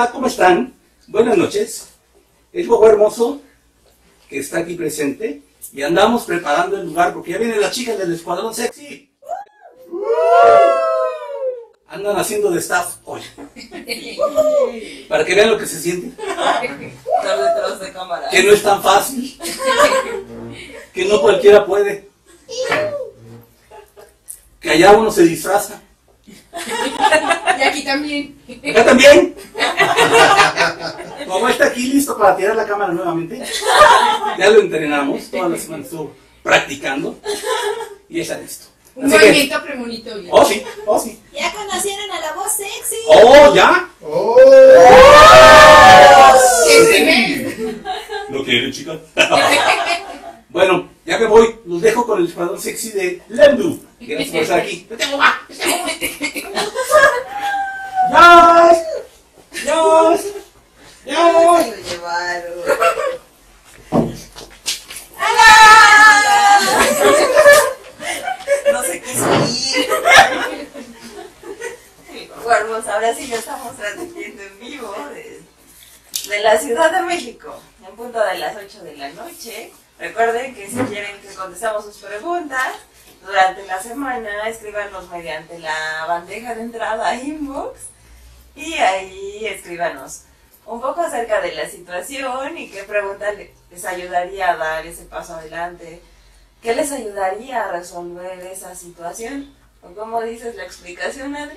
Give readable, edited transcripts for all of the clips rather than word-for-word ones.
Hola, ¿cómo están? Buenas noches. Es Bobo Hermoso, que está aquí presente, y andamos preparando el lugar porque ya vienen las chicas del Escuadrón Sexy. Andan haciendo de staff hoy. Para que vean lo que se siente. Estar detrás de cámara. Que no es tan fácil. Que no cualquiera puede. Que allá uno se disfraza. Y aquí también. Acá también. Como está aquí listo para tirar la cámara nuevamente. Ya lo entrenamos. Toda la semana estuvo practicando. Y está listo. Un movimiento premonitorio. Oh, sí, oh, sí. ¿Ya conocieron a la voz sexy? Oh, ¿ya? ¡Oh! ¿Lo quieren, chicas? Bueno, ya me voy. Los dejo con el Escuadrón Sexy de Lemdu. Gracias por estar aquí. ¡Dios! ¡Dios! ¡Dios! Se lo llevaron. No se quiso ir. Bueno, ahora sí ya estamos transmitiendo en vivo de la Ciudad de México, en punto de las 8 de la noche. Recuerden que si quieren que contestamos sus preguntas durante la semana, escríbanos mediante la bandeja de entrada inbox y ahí escríbanos un poco acerca de la situación y qué pregunta les ayudaría a dar ese paso adelante. ¿Qué les ayudaría a resolver esa situación? ¿O cómo dices la explicación, Adri?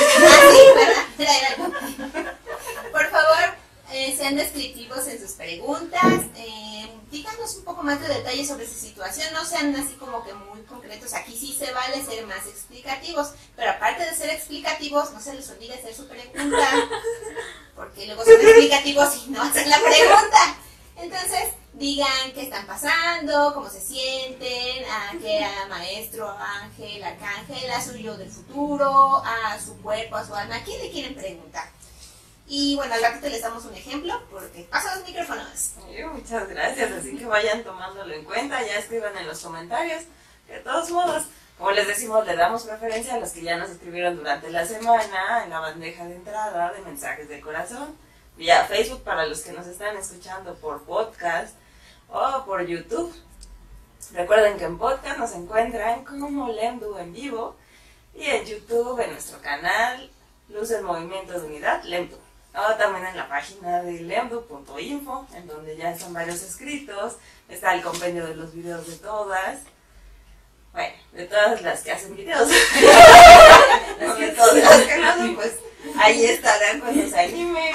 Por favor, sean descriptivos en sus preguntas. Díganos un poco más de detalles sobre su situación. No sean así como que muy concretos. Aquí sí se vale ser más explicativos. Pero aparte de ser explicativos, no se les olvide hacer su pregunta. Porque luego son explicativos y no hacen la pregunta. Entonces, digan qué están pasando, cómo se sienten, a qué maestro, ángel, arcángel, a su yo del futuro, a su cuerpo, a su alma, ¿a quién le quieren preguntar? Y bueno, al ratito les damos un ejemplo, porque pasan los micrófonos. Muchas gracias, así que vayan tomándolo en cuenta, ya escriban en los comentarios. De todos modos, como les decimos, le damos preferencia a los que ya nos escribieron durante la semana en la bandeja de entrada de mensajes del corazón, vía Facebook para los que nos están escuchando por podcast o por YouTube. Recuerden que en podcast nos encuentran como Lemdu en vivo y en YouTube en nuestro canal Luz en Movimiento de Unidad Lemdu. O también en la página de lemdu.info, en donde ya están varios escritos, está el compendio de los videos de todas. Bueno, de todas las que hacen videos. No de todas las que no hacen, pues ahí estarán cuando se animen.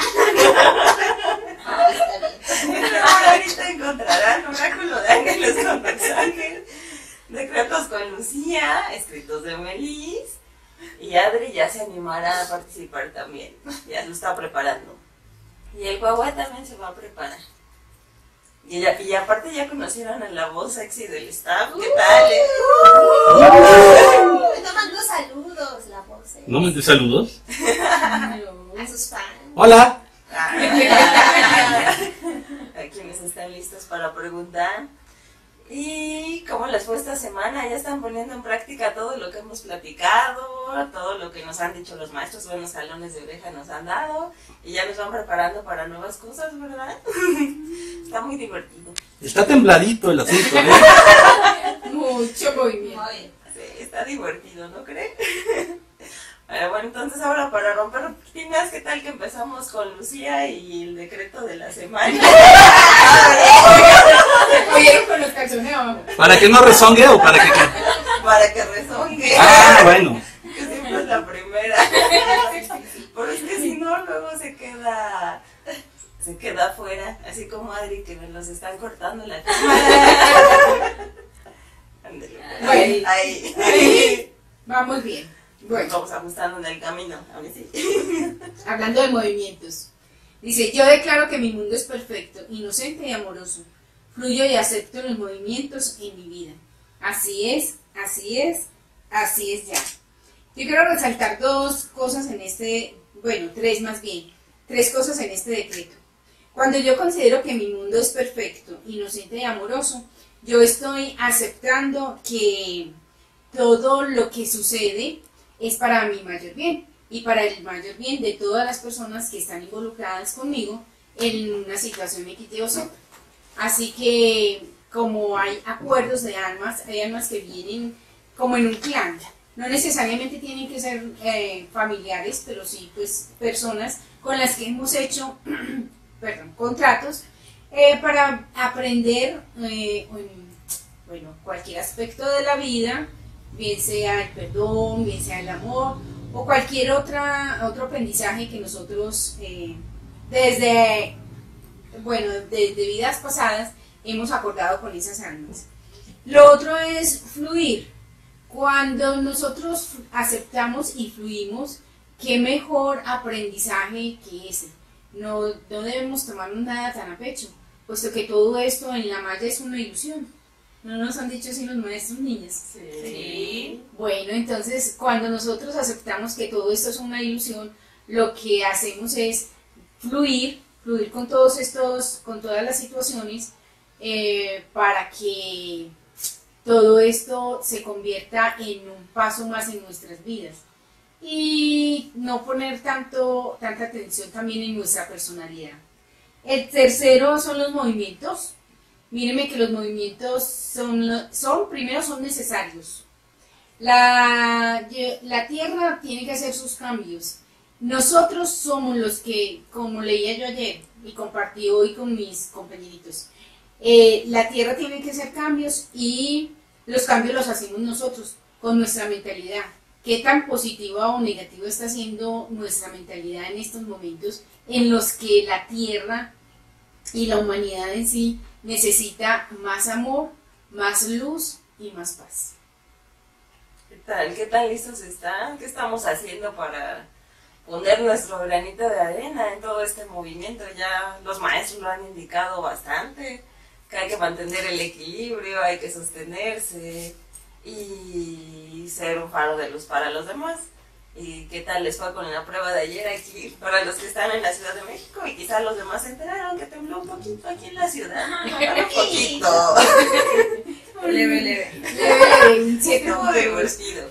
Ahorita encontrarán Oráculo de Ángeles con Arcángel, Decretos con Lucía, escritos de Melis, y Adri ya se animará a participar también. Ya lo está preparando. Y el guagua también se va a preparar. Y aparte ya conocieron a la voz sexy del staff. ¿Qué tal, No mandó saludos la voz sexy. ¿No me des saludos? A sus fans. Hola. A quienes están listos para preguntar. ¿Y cómo les fue esta semana? ¿Ya están poniendo en práctica todo lo que hemos platicado? Todo lo que nos han dicho los maestros, buenos jalones de oreja nos han dado. Y ya nos van preparando para nuevas cosas, ¿verdad? Está muy divertido. Está tembladito el asunto, ¿eh? Mucho movimiento. Muy bien. Sí, está divertido, ¿no creen? Bueno, entonces ahora para romper rutinas, ¿qué tal que empezamos con Lucía y el decreto de la semana? ¿Oyeron con los calzones abajo? ¿Para que no rezongue o para que qué? Para que rezongue. Ah, bueno. Que siempre es la primera. Pero es que si no, luego se queda afuera, así como Adri que me los están cortando la cámara. Ándale, Bueno. ahí. Vamos bien. Bueno, Vamos ajustando en el camino, a ver si. hablando de movimientos. Dice, yo declaro que mi mundo es perfecto, inocente y amoroso. Fluyo y acepto los movimientos en mi vida. Así es, así es, así es ya. Yo quiero resaltar dos cosas en tres más bien. Tres cosas en este decreto. Cuando yo considero que mi mundo es perfecto, inocente y amoroso, yo estoy aceptando que todo lo que sucede es para mi mayor bien. y para el mayor bien de todas las personas que están involucradas conmigo en una situación X, Y o Z. Así que como hay acuerdos de almas, hay almas que vienen como en un clan. No necesariamente tienen que ser familiares, pero sí pues personas con las que hemos hecho contratos para aprender bueno, cualquier aspecto de la vida, bien sea el perdón, bien sea el amor o cualquier otro aprendizaje que nosotros desde vidas pasadas hemos acordado con esas almas. Lo otro es fluir. Cuando nosotros aceptamos y fluimos, qué mejor aprendizaje que ese. No debemos tomarnos nada tan a pecho, puesto que todo esto en la malla es una ilusión. ¿No nos han dicho así los maestros, niñas? Sí. Bueno, entonces cuando nosotros aceptamos que todo esto es una ilusión, lo que hacemos es fluir con con todas las situaciones, para que todo esto se convierta en un paso más en nuestras vidas y no poner tanta atención también en nuestra personalidad. El tercero son los movimientos. Mírenme que los movimientos primero son necesarios. La Tierra tiene que hacer sus cambios. Nosotros somos los que, como leía yo ayer y compartí hoy con mis compañeritos, la Tierra tiene que hacer cambios y los cambios los hacemos nosotros con nuestra mentalidad. ¿Qué tan positiva o negativa está siendo nuestra mentalidad en estos momentos en los que la Tierra y la humanidad en sí necesita más amor, más luz y más paz? ¿Qué tan listos están? ¿Qué estamos haciendo para poner nuestro granito de arena en todo este movimiento? Ya los maestros lo han indicado bastante, que hay que mantener el equilibrio, hay que sostenerse y ser un faro de luz para los demás. ¿Y qué tal les fue con la prueba de ayer aquí para los que están en la Ciudad de México? Y quizás los demás se enteraron que tembló un poquito aquí en la ciudad. Un poquito. Leve. Estuvo divertido.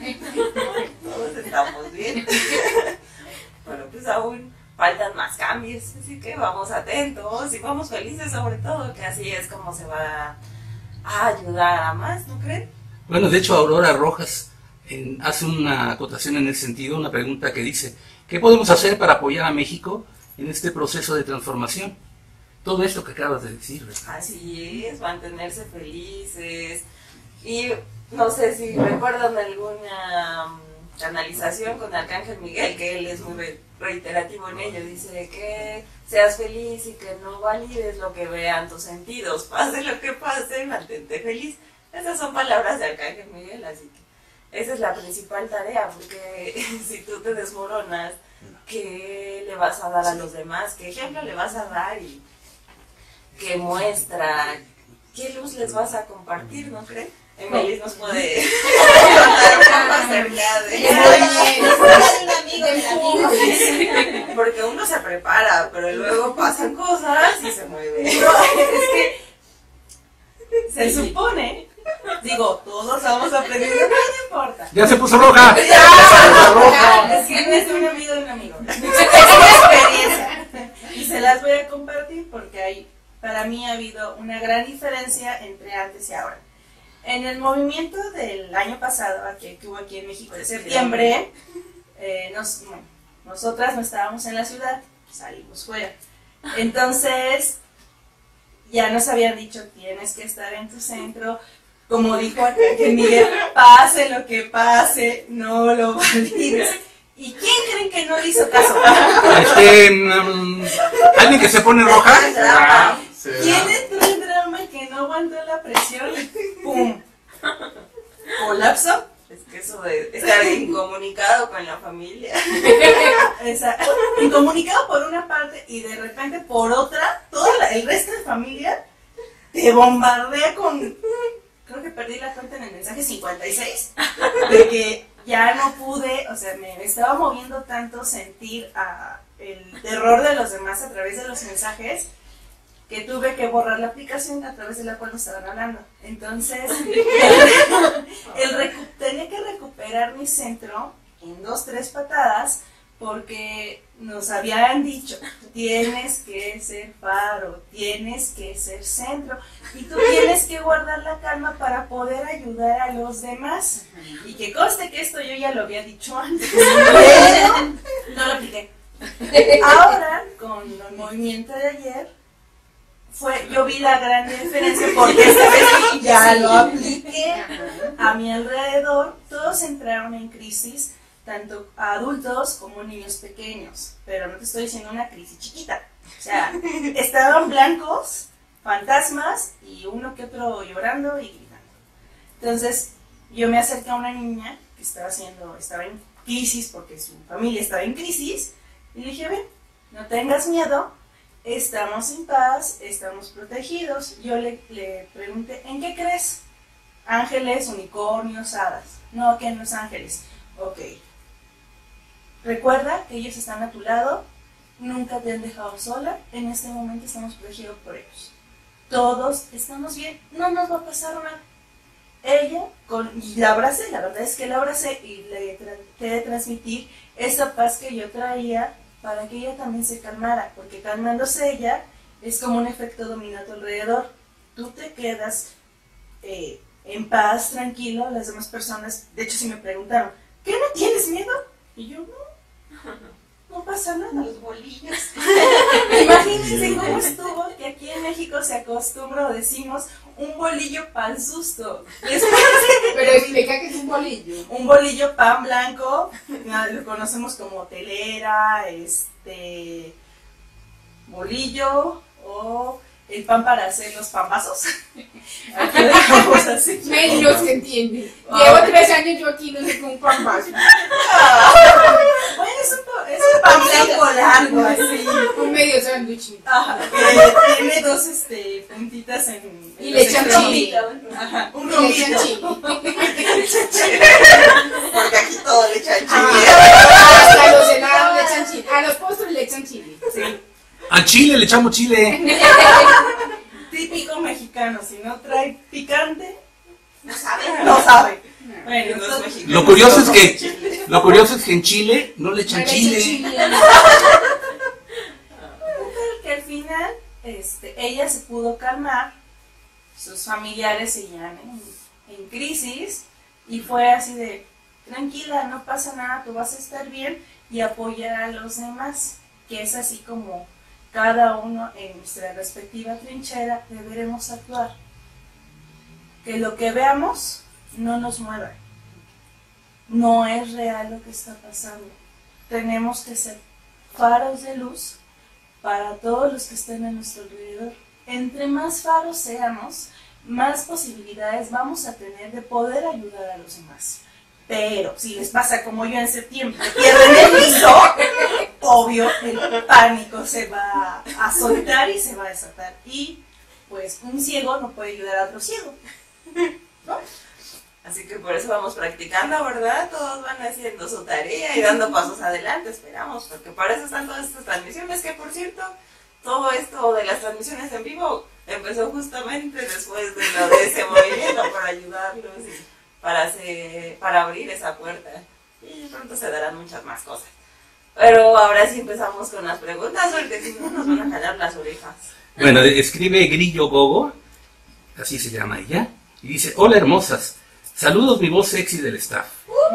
Todos estamos bien. Bueno, pues aún faltan más cambios, así que vamos atentos y vamos felices sobre todo, que así es como se va a ayudar a más, ¿no creen? Bueno, de hecho Aurora Rojas hace una acotación en ese sentido, una pregunta que dice, ¿qué podemos hacer para apoyar a México en este proceso de transformación? Todo esto que acabas de decir, ¿verdad? Así es, mantenerse felices. Y no sé si recuerdan alguna canalización con Arcángel Miguel, que él es muy reiterativo en ello, dice que seas feliz y que no valides lo que vean tus sentidos, pase lo que pase, mantente feliz. Esas son palabras de Arcángel Miguel, así que esa es la principal tarea, porque si tú te desmoronas, ¿qué le vas a dar a los demás? ¿Qué ejemplo le vas a dar? Y qué muestra, qué luz les vas a compartir, ¿no creen? Emilis nos puede contar un poco acerca de porque uno se prepara, pero luego pasan cosas y se mueve. Es que se supone, digo, todos vamos aprendiendo, pero no importa. ¡Ya se puso roja! Es que no es un amigo de un amigo. Es una experiencia. Y se las voy a compartir porque para mí ha habido una gran diferencia entre antes y ahora. En el movimiento del año pasado, que hubo aquí en México, de septiembre, nosotras no estábamos en la ciudad, salimos fuera. Entonces, ya nos habían dicho, tienes que estar en tu centro. Como dijo Arcángel Miguel, pase lo que pase, no lo valides. ¿Y quién creen que no le hizo caso? ¿Alguien que se pone roja? ¿Quién entró en drama que no aguantó la presión? ¡Pum! ¿Colapso? Es que eso de estar incomunicado con la familia. Incomunicado por una parte y de repente por otra, todo el resto de familia te bombardea con... Creo que perdí la cuenta en el mensaje 56, de que ya no pude, o sea, me estaba moviendo tanto sentir el terror de los demás a través de los mensajes, que tuve que borrar la aplicación a través de la cual nos estaban hablando. Entonces, tenía que recuperar mi centro en 2, 3 patadas, porque nos habían dicho, tienes que ser faro, tienes que ser centro, y tú tienes que guardar la calma para poder ayudar a los demás. Y que conste que esto yo ya lo había dicho antes, pero no lo apliqué. Ahora, con el movimiento de ayer, yo vi la gran diferencia, porque esta vez ya lo apliqué a mi alrededor. Todos entraron en crisis, tanto adultos como niños pequeños, pero no te estoy diciendo una crisis chiquita. O sea, estaban blancos, fantasmas y uno que otro llorando y gritando. Entonces, yo me acerqué a una niña que estaba en crisis porque su familia estaba en crisis, y le dije, ven, no tengas miedo, estamos en paz, estamos protegidos. Yo le pregunté, ¿en qué crees? Ángeles, unicornios, hadas. No, que no es ángeles. Ok. Recuerda que ellos están a tu lado, nunca te han dejado sola, en este momento estamos protegidos por ellos. Todos estamos bien, no nos va a pasar nada. Y la abracé, la verdad es que la abracé y le traté de transmitir esa paz que yo traía para que ella también se calmara, porque calmándose ella es como un efecto dominó a tu alrededor. Tú te quedas en paz, tranquilo, las demás personas, de hecho si me preguntaron, ¿qué, no tienes miedo? Y yo, no pasa nada. Los bolillos. Imagínense cómo estuvo que aquí en México se acostumbra o decimos un bolillo pan susto. Pero explica que es un bolillo. Un bolillo pan blanco, lo conocemos como telera, bolillo o el pan para hacer los pambazos. Aquí lo dejamos así. Menos que entiende. Llevo 3 años yo aquí, no sé cómo un pambazo. Bueno, es un pan blanco largo, así. Un medio sándwich. Ajá, que tiene 2 puntitas en Y le echan chile. Ajá, un Y le echan rombito. chile. Porque aquí todo le echan chile. Hasta los helados le echan chile. A los postres le echan chile. Sí. Al chile le echamos chile. Típico mexicano, si no trae picante, No saben. no sabe. Bueno, Los entonces, mexicanos Lo curioso es somos que chile. en Chile no le echan No le echan chile. que al final ella se pudo calmar, sus familiares seguían en crisis y fue así de, tranquila, no pasa nada, tú vas a estar bien, y apoyar a los demás, que es así como cada uno en nuestra respectiva trinchera deberemos actuar. Que lo que veamos no nos mueva. No es real lo que está pasando. Tenemos que ser faros de luz para todos los que estén a nuestro alrededor. Entre más faros seamos, más posibilidades vamos a tener de poder ayudar a los demás. Pero si les pasa como yo en septiembre, pierden el piso, obvio, el pánico se va a soltar y se va a desatar. Y pues un ciego no puede ayudar a otro ciego, ¿no? Así que por eso vamos practicando, ¿verdad? Todos van haciendo su tarea y dando pasos adelante, esperamos, porque para eso están todas estas transmisiones, que por cierto, todo esto de las transmisiones en vivo empezó justamente después de lo de ese movimiento, para ayudarlos y para abrir esa puerta. Y pronto se darán muchas más cosas. Pero ahora sí empezamos con las preguntas, porque si no nos van a jalar las orejas. Bueno, escribe Grillo Gogo, así se llama ella, y dice, hola hermosas, saludos mi voz sexy del staff.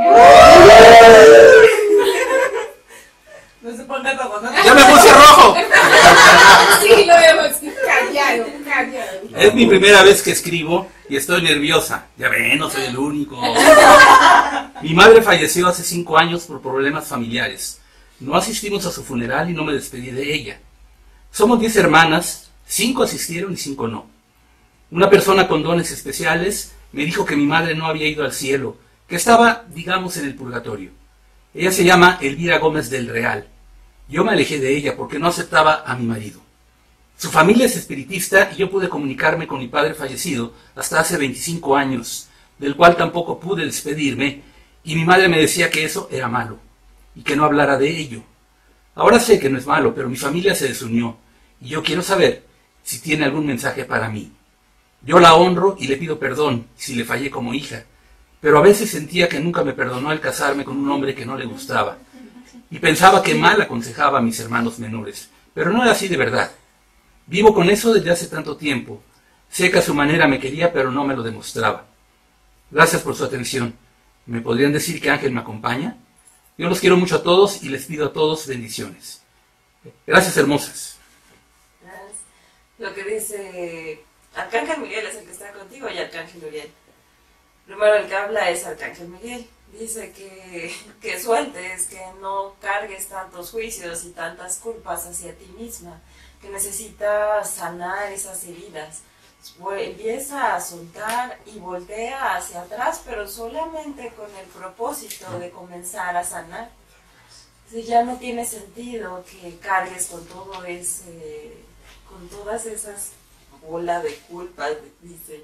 No se pongan rojo, ¿no? ¡Ya me puse rojo! Sí, lo vemos callado, callado. Es mi primera vez que escribo y estoy nerviosa. Ya ven, no soy el único. Mi madre falleció hace 5 años por problemas familiares. No asistimos a su funeral y no me despedí de ella. Somos 10 hermanas, 5 asistieron y 5 no. Una persona con dones especiales me dijo que mi madre no había ido al cielo, que estaba, digamos, en el purgatorio. Ella se llama Elvira Gómez del Real. Yo me alejé de ella porque no aceptaba a mi marido. Su familia es espiritista y yo pude comunicarme con mi padre fallecido hasta hace 25 años, del cual tampoco pude despedirme, y mi madre me decía que eso era malo, y que no hablara de ello. Ahora sé que no es malo, pero mi familia se desunió, y yo quiero saber si tiene algún mensaje para mí. Yo la honro y le pido perdón si le fallé como hija, pero a veces sentía que nunca me perdonó el casarme con un hombre que no le gustaba. Y pensaba que mal aconsejaba a mis hermanos menores, pero no era así de verdad. Vivo con eso desde hace tanto tiempo. Sé que a su manera me quería, pero no me lo demostraba. Gracias por su atención. ¿Me podrían decir que Ángel me acompaña? Yo los quiero mucho a todos y les pido a todos bendiciones. Gracias, hermosas. Gracias. Lo que dice Arcángel Miguel es el que está contigo y Arcángel Uriel. Primero el que habla es Arcángel Miguel. Dice que sueltes, que no cargues tantos juicios y tantas culpas hacia ti misma, que necesitas sanar esas heridas. Empieza a soltar y voltea hacia atrás, pero solamente con el propósito de comenzar a sanar. Si ya no tiene sentido que cargues con todo con todas esas bolas de culpas, dice.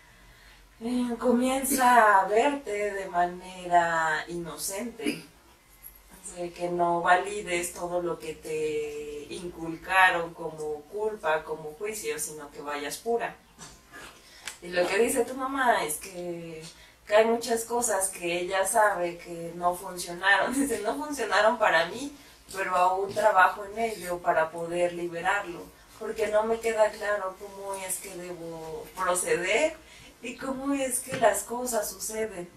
Comienza a verte de manera inocente, que no valides todo lo que te inculcaron como culpa, como juicio, sino que vayas pura. Y lo que dice tu mamá es que hay muchas cosas que ella sabe que no funcionaron. Dice, no funcionaron para mí, pero aún trabajo en ello para poder liberarlo, porque no me queda claro cómo es que debo proceder y cómo es que las cosas suceden.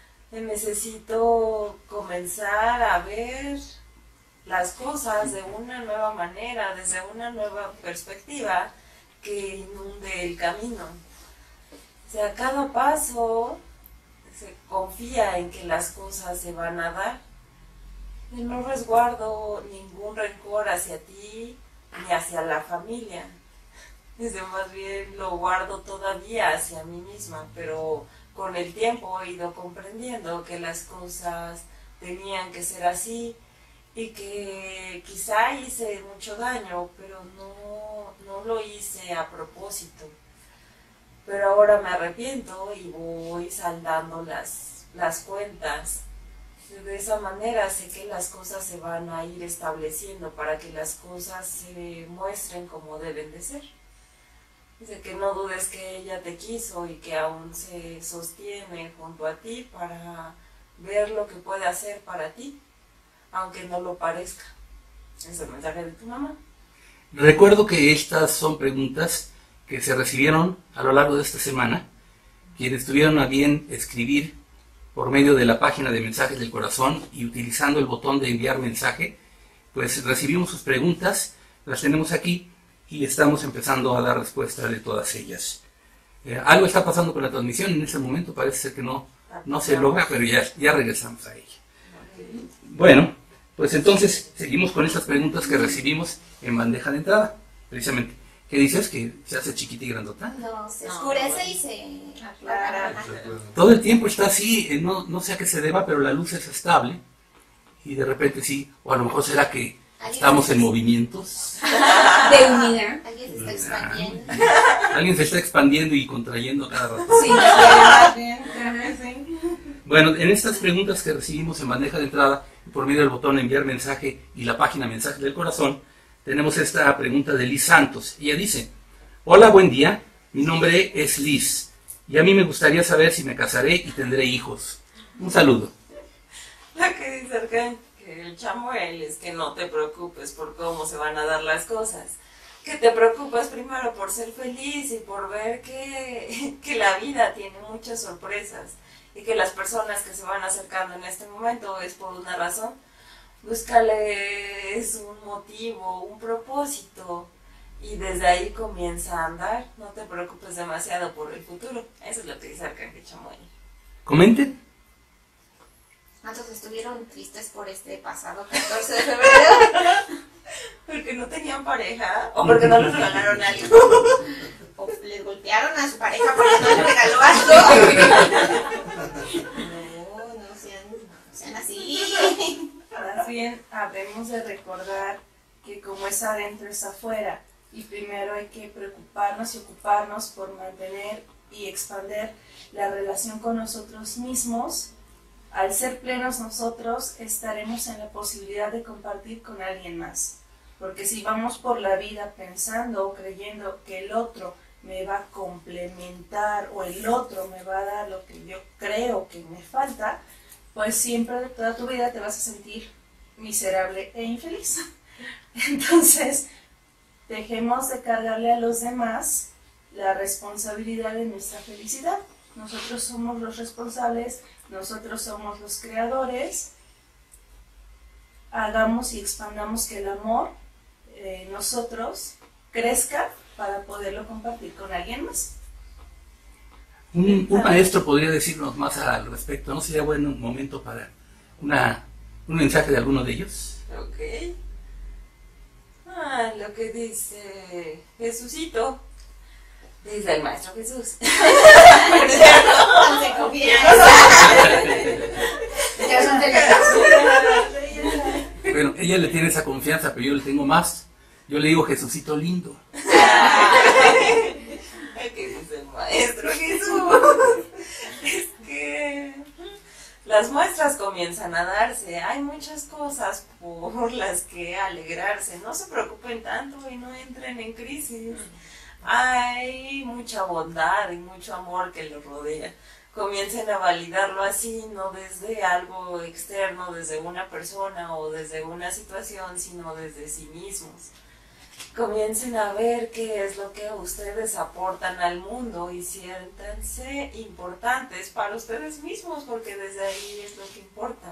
Necesito comenzar a ver las cosas de una nueva manera, desde una nueva perspectiva que inunde el camino. O sea, cada paso se confía en que las cosas se van a dar. Y no resguardo ningún rencor hacia ti ni hacia la familia. Desde más bien lo guardo todavía hacia mí misma, pero con el tiempo he ido comprendiendo que las cosas tenían que ser así y que quizá hice mucho daño, pero no lo hice a propósito. Pero ahora me arrepiento y voy saldando las cuentas. De esa manera sé que las cosas se van a ir estableciendo para que las cosas se muestren como deben de ser. Dice que no dudes que ella te quiso y que aún se sostiene junto a ti para ver lo que puede hacer para ti, aunque no lo parezca. Ese es el mensaje de tu mamá. Recuerdo que estas son preguntas que se recibieron a lo largo de esta semana. Quienes tuvieron a bien escribir por medio de la página de Mensajes del Corazón y utilizando el botón de enviar mensaje, pues recibimos sus preguntas, las tenemos aquí y estamos empezando a dar respuesta de todas ellas. Algo está pasando con la transmisión en este momento, parece ser que no se logra, pero ya regresamos a ella. Bueno, pues entonces seguimos con estas preguntas que recibimos en bandeja de entrada, precisamente. ¿Qué dices? ¿Que se hace chiquita y grandota? No, se oscurece y se aclara. Todo el tiempo está así, no sé a qué se deba, pero la luz es estable y de repente sí, o a lo mejor será que estamos en movimientos de unidad. Alguien se está expandiendo. Alguien se está expandiendo y contrayendo cada rato. Sí, Bueno, en estas preguntas que recibimos en bandeja de entrada, por medio del botón enviar mensaje y la página Mensajes del Corazón, tenemos esta pregunta de Liz Santos. Ella dice: hola, buen día, mi nombre es Liz y a mí me gustaría saber si me casaré y tendré hijos. Un saludo. Lo que dice Arcángel el Chamuel es que no te preocupes por cómo se van a dar las cosas, que te preocupes primero por ser feliz y por ver que la vida tiene muchas sorpresas y que las personas que se van acercando en este momento es por una razón. Búscales un motivo, un propósito y desde ahí comienza a andar. No te preocupes demasiado por el futuro. Eso es lo que dice Arcángel Chamuel. Comenten. ¿Cuántos estuvieron tristes por este pasado 14 de febrero? Porque no tenían pareja o porque no les regalaron algo. O les golpearon a su pareja porque no les regaló algo. No sean así. Más bien, habemos de recordar que como es adentro es afuera y primero hay que preocuparnos y ocuparnos por mantener y expandir la relación con nosotros mismos. Al ser plenos nosotros estaremos en la posibilidad de compartir con alguien más, porque si vamos por la vida pensando o creyendo que el otro me va a complementar o el otro me va a dar lo que yo creo que me falta, pues siempre toda tu vida te vas a sentir miserable e infeliz. Entonces, dejemos de cargarle a los demás la responsabilidad de nuestra felicidad. Nosotros somos los responsables, nosotros somos los creadores. Hagamos y expandamos que el amor nosotros crezca para poderlo compartir con alguien más. Un maestro podría decirnos más al respecto. ¿No sería bueno un momento para un mensaje de alguno de ellos? Ok. Lo que dice Jesucito, dice el Maestro Jesús. No se confianza. Ya son de Bueno, ella le tiene esa confianza, pero yo le tengo más. Yo le digo Jesucito lindo. ¿Qué dice el Maestro Jesús? Es que las muestras comienzan a darse. Hay muchas cosas por las que alegrarse. No se preocupen tanto y no entren en crisis. Hay mucha bondad y mucho amor que los rodea. Comiencen a validarlo así, no desde algo externo, desde una persona o desde una situación, sino desde sí mismos. Comiencen a ver qué es lo que ustedes aportan al mundo y siéntanse importantes para ustedes mismos, porque desde ahí es lo que importa.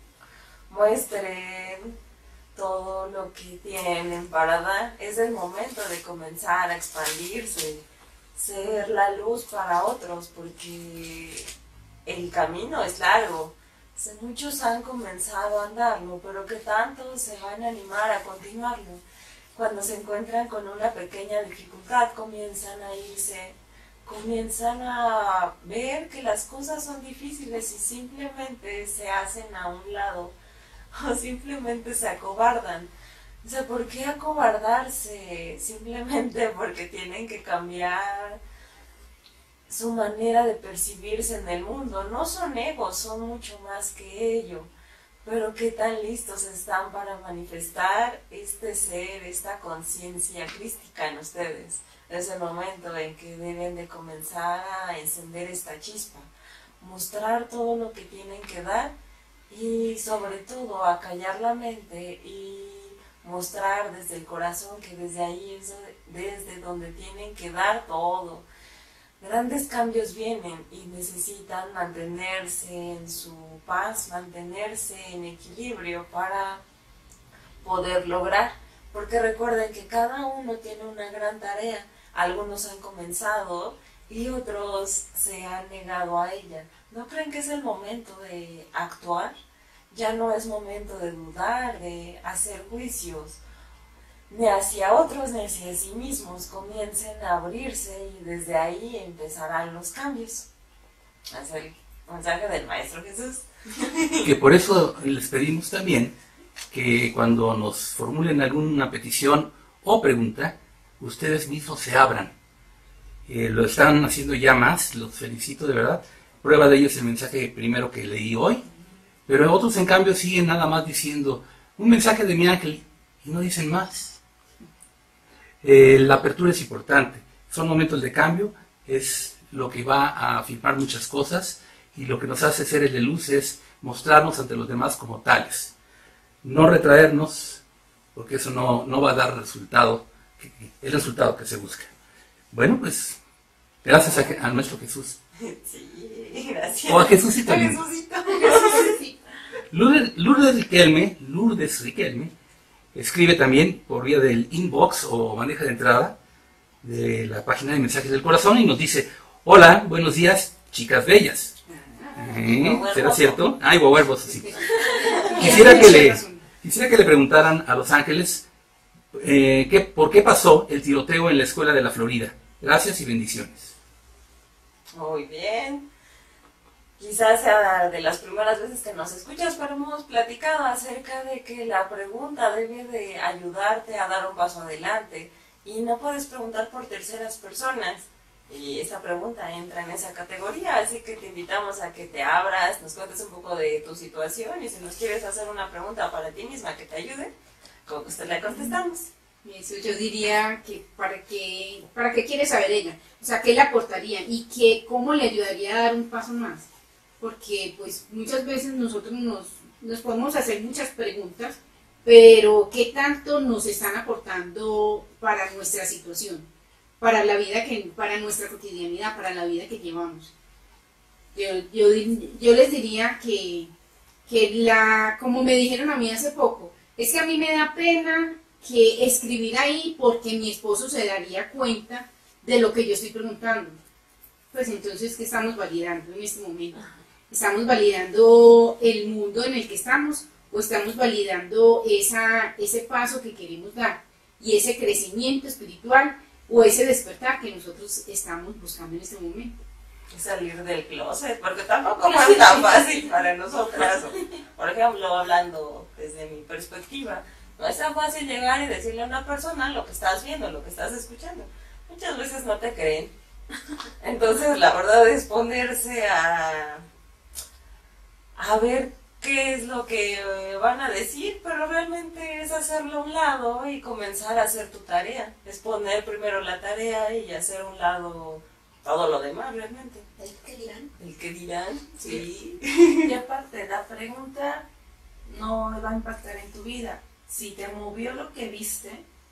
Muestren todo lo que tienen para dar. Es el momento de comenzar a expandirse, ser la luz para otros, porque el camino es largo. Muchos han comenzado a andarlo, pero ¿qué tanto se van a animar a continuarlo? Cuando se encuentran con una pequeña dificultad, comienzan a irse, comienzan a ver que las cosas son difíciles y simplemente se hacen a un lado o simplemente se acobardan. O sea, ¿por qué acobardarse? Simplemente porque tienen que cambiar su manera de percibirse en el mundo. No son egos, son mucho más que ello. Pero qué tan listos están para manifestar este ser, esta conciencia crística en ustedes. Es el momento en que deben de comenzar a encender esta chispa, mostrar todo lo que tienen que dar y sobre todo a callar la mente y mostrar desde el corazón que desde ahí es desde donde tienen que dar todo. Grandes cambios vienen y necesitan mantenerse en su paz, mantenerse en equilibrio para poder lograr. Porque recuerden que cada uno tiene una gran tarea. Algunos han comenzado y otros se han negado a ella. ¿No creen que es el momento de actuar? Ya no es momento de dudar, de hacer juicios, ni hacia otros ni hacia sí mismos. Comiencen a abrirse y desde ahí empezarán los cambios. Es el mensaje del Maestro Jesús. Que por eso les pedimos también que cuando nos formulen alguna petición o pregunta, ustedes mismos se abran. Lo están haciendo ya más, los felicito de verdad. Prueba de ello es el mensaje primero que leí hoy, pero otros en cambio siguen nada más diciendo un mensaje de mi ángel y no dicen más. La apertura es importante, son momentos de cambio, es lo que va a afirmar muchas cosas y lo que nos hace seres de luz es mostrarnos ante los demás como tales. No retraernos, porque eso no va a dar el resultado que se busca. Bueno, pues, gracias al Maestro Jesús. Sí, gracias. O a Jesucito. Jesucito. Lourdes Riquelme escribe también por vía del inbox o bandeja de entrada de la página de Mensajes del Corazón y nos dice: hola, buenos días, chicas bellas. ¿Será cierto? Ay, guau, hermoso, sí. Quisiera que le preguntaran a los ángeles por qué pasó el tiroteo en la escuela de la Florida. Gracias y bendiciones. Muy bien. Quizás sea de las primeras veces que nos escuchas, pero hemos platicado acerca de que la pregunta debe de ayudarte a dar un paso adelante y no puedes preguntar por terceras personas. Y esa pregunta entra en esa categoría, así que te invitamos a que te abras, nos cuentes un poco de tu situación y si nos quieres hacer una pregunta para ti misma que te ayude, con gusto la contestamos. Eso yo diría que para qué quiere saber ella, o sea, qué le aportaría y cómo le ayudaría a dar un paso más, porque pues muchas veces nosotros nos podemos hacer muchas preguntas, pero qué tanto nos están aportando para nuestra situación, para la vida para nuestra cotidianidad, para la vida que llevamos. Yo les diría que como me dijeron a mí hace poco, es que a mí me da pena que escribir ahí porque mi esposo se daría cuenta de lo que yo estoy preguntando. Pues entonces, ¿qué estamos validando en este momento? ¿Estamos validando el mundo en el que estamos o estamos validando ese paso que queremos dar y ese crecimiento espiritual o ese despertar que nosotros estamos buscando en este momento? Salir del closet, porque tampoco es tan fácil para nosotras. Por ejemplo, hablando desde mi perspectiva, no es tan fácil llegar y decirle a una persona lo que estás viendo, lo que estás escuchando. Muchas veces no te creen. Entonces, la verdad es ponerse a ver qué es lo que van a decir, pero realmente es hacerlo a un lado y comenzar a hacer tu tarea. Es poner primero la tarea y hacer a un lado todo lo demás realmente. ¿El qué dirán? El que dirán, sí. Y aparte, la pregunta no va a impactar en tu vida. Si te movió lo que viste,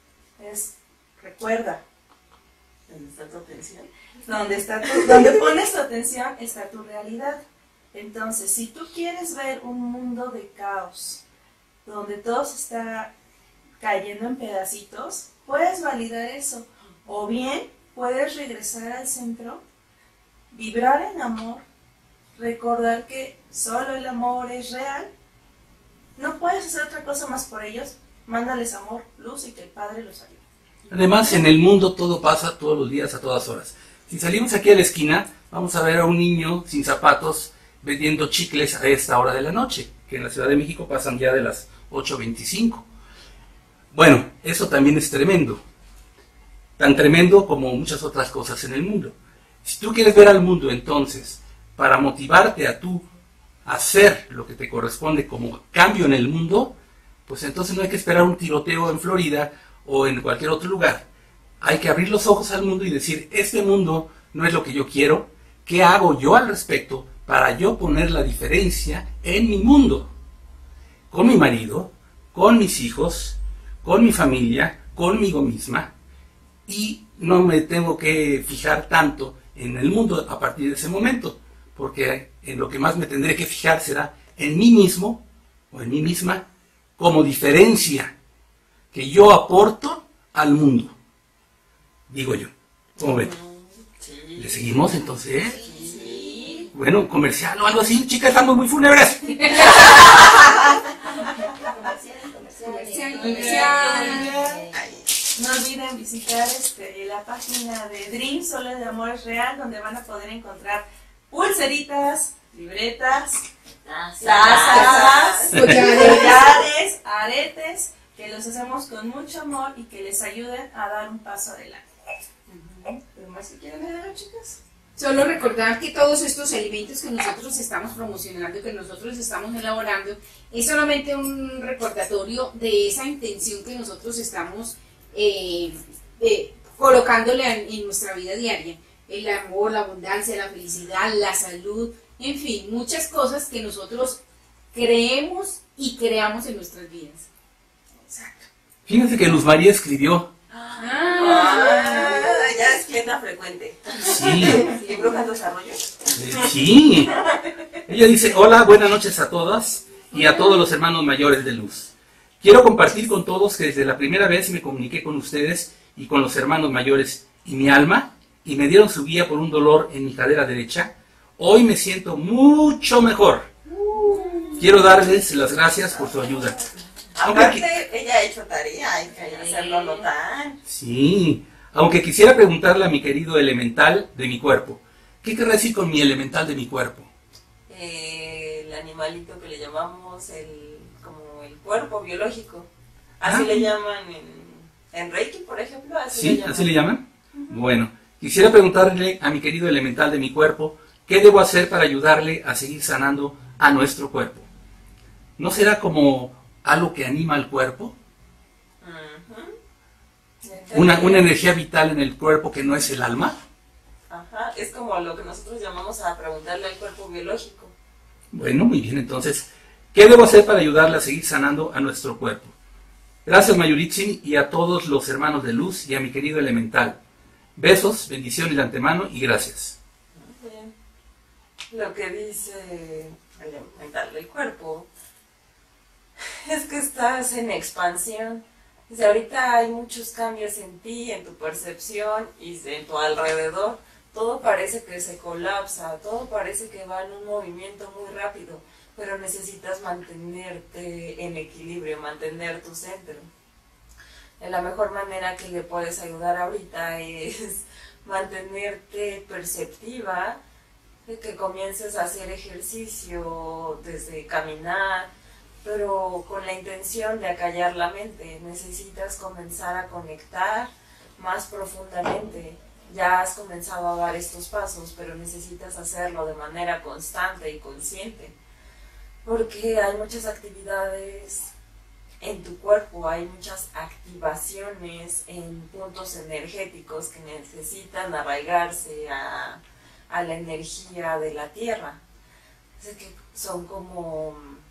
recuerda, ¿Dónde está tu atención? donde pones tu atención está tu realidad. Entonces, si tú quieres ver un mundo de caos, donde todo se está cayendo en pedacitos, puedes validar eso. O bien, puedes regresar al centro, vibrar en amor, recordar que solo el amor es real. No puedes hacer otra cosa más por ellos. Mándales amor, luz y que el Padre los ayude. Además, en el mundo todo pasa todos los días, a todas horas. Si salimos aquí a la esquina, vamos a ver a un niño sin zapatos vendiendo chicles a esta hora de la noche, que en la Ciudad de México pasan ya de las 8:25. Bueno, eso también es tremendo. Tan tremendo como muchas otras cosas en el mundo. Si tú quieres ver al mundo, entonces, para motivarte a tú hacer lo que te corresponde como cambio en el mundo, pues entonces no hay que esperar un tiroteo en Florida o en cualquier otro lugar. Hay que abrir los ojos al mundo y decir, este mundo no es lo que yo quiero, ¿qué hago yo al respecto para yo poner la diferencia en mi mundo? Con mi marido, con mis hijos, con mi familia, conmigo misma, y no me tengo que fijar tanto en el mundo a partir de ese momento, porque en lo que más me tendré que fijar será en mí mismo o en mí misma como diferencia que yo aporto al mundo, digo yo. ¿Cómo ven? Sí. ¿Le seguimos entonces? Sí. Bueno, comercial o algo así, chicas, estamos muy fúnebres. Comercial. No olviden visitar la página de Dream, Solo de Amor es Real, donde van a poder encontrar pulseritas, libretas, tazas, collares, aretes, que los hacemos con mucho amor y que les ayuden a dar un paso adelante. ¿Pero más que quieren agregar, chicas? Solo recordar que todos estos alimentos que nosotros estamos promocionando, que nosotros estamos elaborando, es solamente un recordatorio de esa intención que nosotros estamos colocándole en nuestra vida diaria. El amor, la abundancia, la felicidad, la salud, en fin, muchas cosas que nosotros creemos y creamos en nuestras vidas. Exacto. Fíjense que Luz María escribió. Ya es clienta frecuente. Sí. ¿Y Brujas Los Arroyos? Sí. Ella dice, hola, buenas noches a todas y a todos los hermanos mayores de Luz. Quiero compartir con todos que desde la primera vez me comuniqué con ustedes y con los hermanos mayores y mi alma, y me dieron su guía por un dolor en mi cadera derecha. Hoy me siento mucho mejor. Quiero darles las gracias por su ayuda. Aparte, ella ha hecho tarea, hay que hacerlo notar. Sí, aunque quisiera preguntarle a mi querido elemental de mi cuerpo, ¿qué querrá decir con mi elemental de mi cuerpo? El animalito que le llamamos como el cuerpo biológico. Así le llaman en Reiki, por ejemplo. ¿Sí? ¿Así le llaman? Bueno, quisiera preguntarle a mi querido elemental de mi cuerpo, ¿qué debo hacer para ayudarle a seguir sanando a nuestro cuerpo? ¿No será como algo que anima al cuerpo? una energía vital en el cuerpo que no es el alma. Ajá, es como lo que nosotros llamamos a preguntarle al cuerpo biológico. Bueno, muy bien, entonces, ¿qué debo hacer para ayudarle a seguir sanando a nuestro cuerpo? Gracias, Mayuritzin, y a todos los hermanos de luz y a mi querido elemental. Besos, bendiciones de antemano y gracias. Bien. Lo que dice el elemental del cuerpo es que estás en expansión. Dice, ahorita hay muchos cambios en ti, en tu percepción y en tu alrededor. Todo parece que se colapsa, todo parece que va en un movimiento muy rápido, pero necesitas mantenerte en equilibrio, mantener tu centro. La mejor manera que le puedes ayudar ahorita es mantenerte perceptiva, de que comiences a hacer ejercicio desde caminar, pero con la intención de acallar la mente. Necesitas comenzar a conectar más profundamente. Ya has comenzado a dar estos pasos, pero necesitas hacerlo de manera constante y consciente, porque hay muchas actividades en tu cuerpo, hay muchas activaciones en puntos energéticos que necesitan arraigarse a la energía de la Tierra. Es que son como,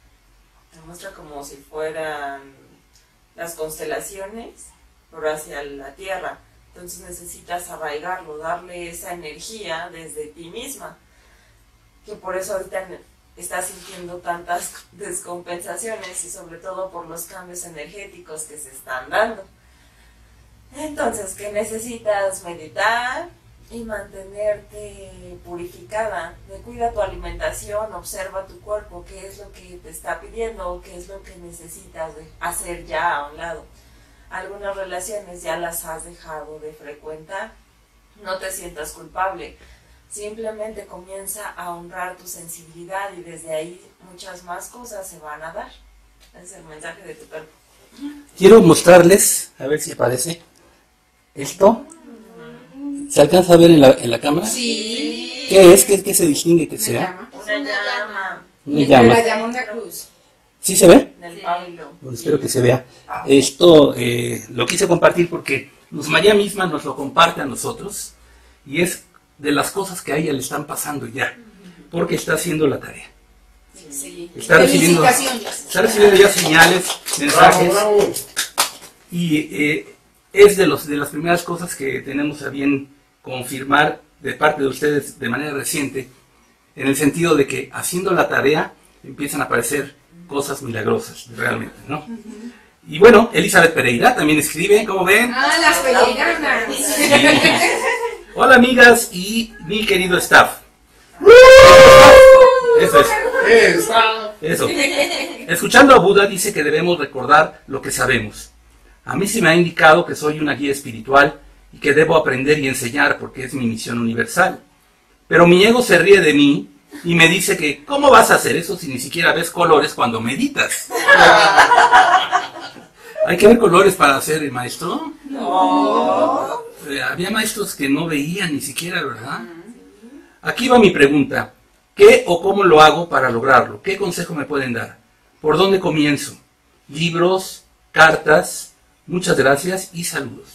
te muestra como si fueran las constelaciones, pero hacia la Tierra. Entonces necesitas arraigarlo, darle esa energía desde ti misma, que por eso ahorita estás sintiendo tantas descompensaciones y sobre todo por los cambios energéticos que se están dando. Entonces, que necesitas meditar y mantenerte purificada. Cuida tu alimentación, observa tu cuerpo, qué es lo que te está pidiendo, qué es lo que necesitas hacer ya a un lado. Algunas relaciones ya las has dejado de frecuentar, no te sientas culpable. Simplemente comienza a honrar tu sensibilidad y desde ahí muchas más cosas se van a dar. Ese es el mensaje de tu cuerpo. Quiero mostrarles, a ver si aparece, esto. ¿Se alcanza a ver en la cámara? Sí. ¿Qué es? ¿Qué se distingue que sea? Una llama Una llama. La llama una cruz. ¿Sí se ve? en el pablo. Bueno, espero que se vea. Esto lo quise compartir porque Luz María misma nos lo comparte a nosotros y es de las cosas que a ella le están pasando ya, porque está haciendo la tarea. Sí. Está recibiendo ya señales, mensajes, y es de las primeras cosas que tenemos a bien confirmar de parte de ustedes de manera reciente, en el sentido de que haciendo la tarea empiezan a aparecer cosas milagrosas, realmente, ¿no? Y bueno, Elizabeth Pereira también escribe, ¿cómo ven? Ah, las pereiranas. Sí. Hola amigas y mi querido staff. Eso es. Eso. Escuchando a Buda dice que debemos recordar lo que sabemos. A mí se me ha indicado que soy una guía espiritual y que debo aprender y enseñar porque es mi misión universal. Pero mi ego se ríe de mí y me dice que ¿cómo vas a hacer eso si ni siquiera ves colores cuando meditas? ¿Hay que ver colores para ser el maestro? No. Había maestros que no veían ni siquiera, ¿verdad? Aquí va mi pregunta. ¿Qué o cómo lo hago para lograrlo? ¿Qué consejo me pueden dar? ¿Por dónde comienzo? ¿Libros? ¿Cartas? Muchas gracias y saludos.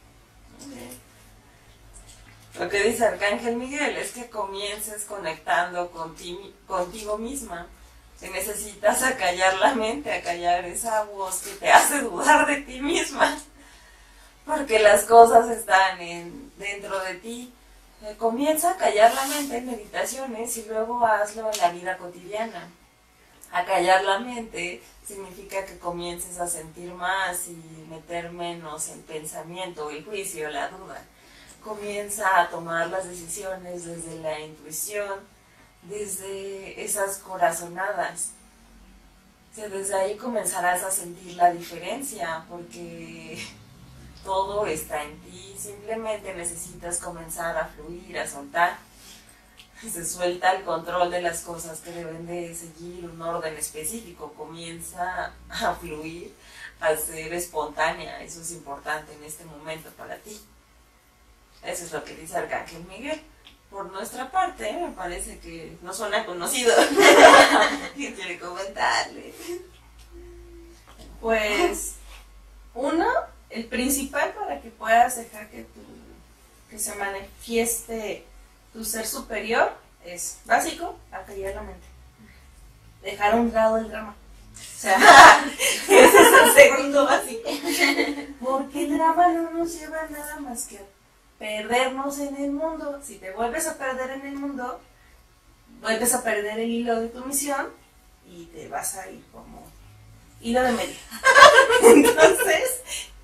Lo que dice Arcángel Miguel es que comiences conectando contigo misma. Que necesitas acallar la mente, acallar esa voz que te hace dudar de ti misma. Porque las cosas están dentro de ti. Comienza a callar la mente en meditaciones y luego hazlo en la vida cotidiana. Acallar la mente significa que comiences a sentir más y meter menos el pensamiento, el juicio, la duda. Comienza a tomar las decisiones desde la intuición, desde esas corazonadas. O sea, desde ahí comenzarás a sentir la diferencia, porque todo está en ti, simplemente necesitas comenzar a fluir, a soltar. Se suelta el control de las cosas que deben de seguir un orden específico, comienza a fluir, a ser espontánea. Eso es importante en este momento para ti. Eso es lo que dice Arcángel Miguel. Por nuestra parte, me parece que no suena conocido. ¿Quién quiere comentarle? Pues, uno, el principal para que que puedas dejar que se manifieste tu ser superior es básico, acallar la mente. Dejar a un lado el drama. O sea, ese es el segundo básico. Porque el drama no nos lleva a nada más que a perdernos en el mundo. Si te vuelves a perder en el mundo, vuelves a perder el hilo de tu misión y te vas a ir como hilo de media. Entonces,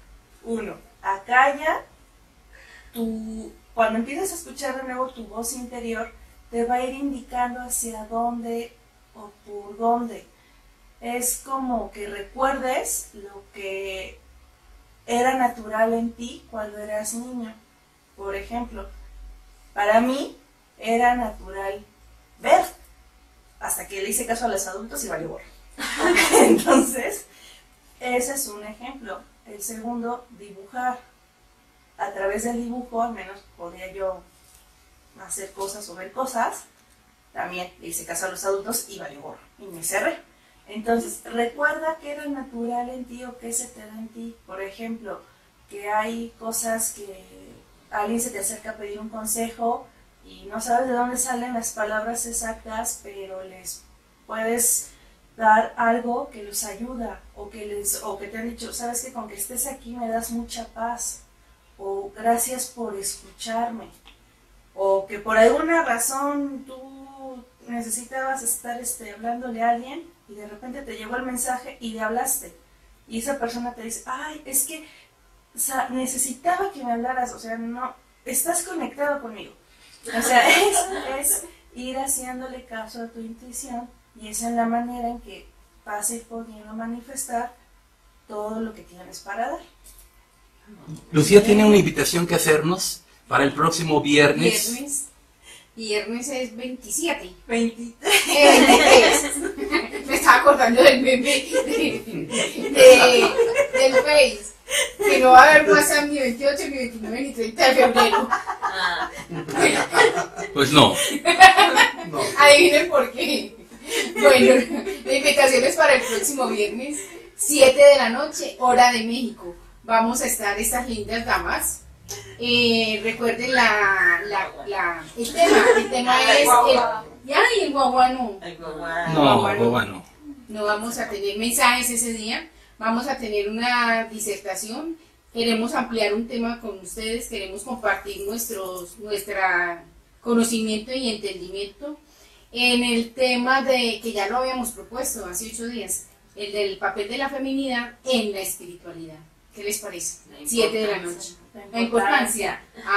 acalla. Cuando empiezas a escuchar de nuevo tu voz interior, te va a ir indicando hacia dónde o por dónde. Es como que recuerdes lo que era natural en ti cuando eras niño. Por ejemplo, para mí era natural ver, hasta que le hice caso a los adultos y valió gorro. Entonces, ese es un ejemplo. El segundo, dibujar. A través del dibujo, al menos podía yo hacer cosas o ver cosas. También le hice caso a los adultos y valió gorro. Y me cerré. Entonces, recuerda que era natural en ti o que se te da en ti. Por ejemplo, que hay cosas que alguien se te acerca a pedir un consejo y no sabes de dónde salen las palabras exactas, pero les puedes dar algo que los ayuda o que te han dicho, sabes que con que estés aquí me das mucha paz, o gracias por escucharme, o que por alguna razón tú necesitabas estar hablándole a alguien y de repente te llegó el mensaje y le hablaste y esa persona te dice, ay, es que necesitaba que me hablaras, o sea, no, estás conectado conmigo. O sea, es ir haciéndole caso a tu intuición y esa es la manera en que vas a ir pudiendo manifestar todo lo que tienes para dar. Lucía tiene una invitación que hacernos para el próximo viernes. Viernes es 27. 23. 23. Me estaba acordando del meme del Face. Que no va a haber WhatsApp ni 28, ni 29, ni 30 de febrero. Pues no. Adivinen por qué. Bueno, la invitación es para el próximo viernes, 7 de la noche, hora de México. Vamos a estar estas lindas damas. Recuerden el tema es el guaguano. No. No vamos a tener mensajes ese día, vamos a tener una disertación, queremos ampliar un tema con ustedes, queremos compartir nuestro conocimiento y entendimiento en el tema de que ya lo habíamos propuesto hace 8 días, el del papel de la feminidad en la espiritualidad. ¿Qué les parece? 7 de la noche. La importancia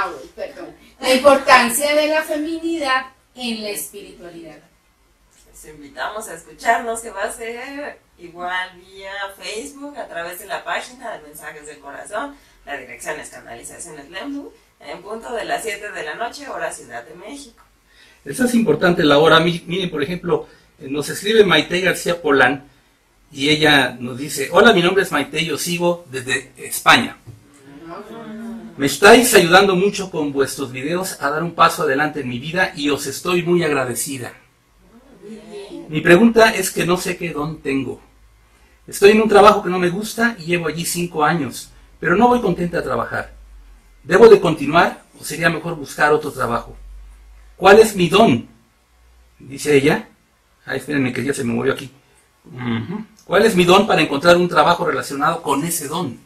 de la feminidad en la espiritualidad. Les invitamos a escucharnos, que va a ser igual vía Facebook, a través de la página de Mensajes del Corazón. La dirección es Canalizaciones Lembu, en punto de las 7 de la noche, hora Ciudad de México. Eso es importante la hora. Miren, por ejemplo, nos escribe Maite García Polán y ella nos dice, hola, mi nombre es Maite, yo sigo desde España. Me estáis ayudando mucho con vuestros videos a dar un paso adelante en mi vida y os estoy muy agradecida. Mi pregunta es que no sé qué don tengo. Estoy en un trabajo que no me gusta y llevo allí 5 años, pero no voy contenta a trabajar. ¿Debo de continuar o sería mejor buscar otro trabajo? ¿Cuál es mi don? Dice ella. Ay, espérenme que ya se me movió aquí. ¿Cuál es mi don para encontrar un trabajo relacionado con ese don?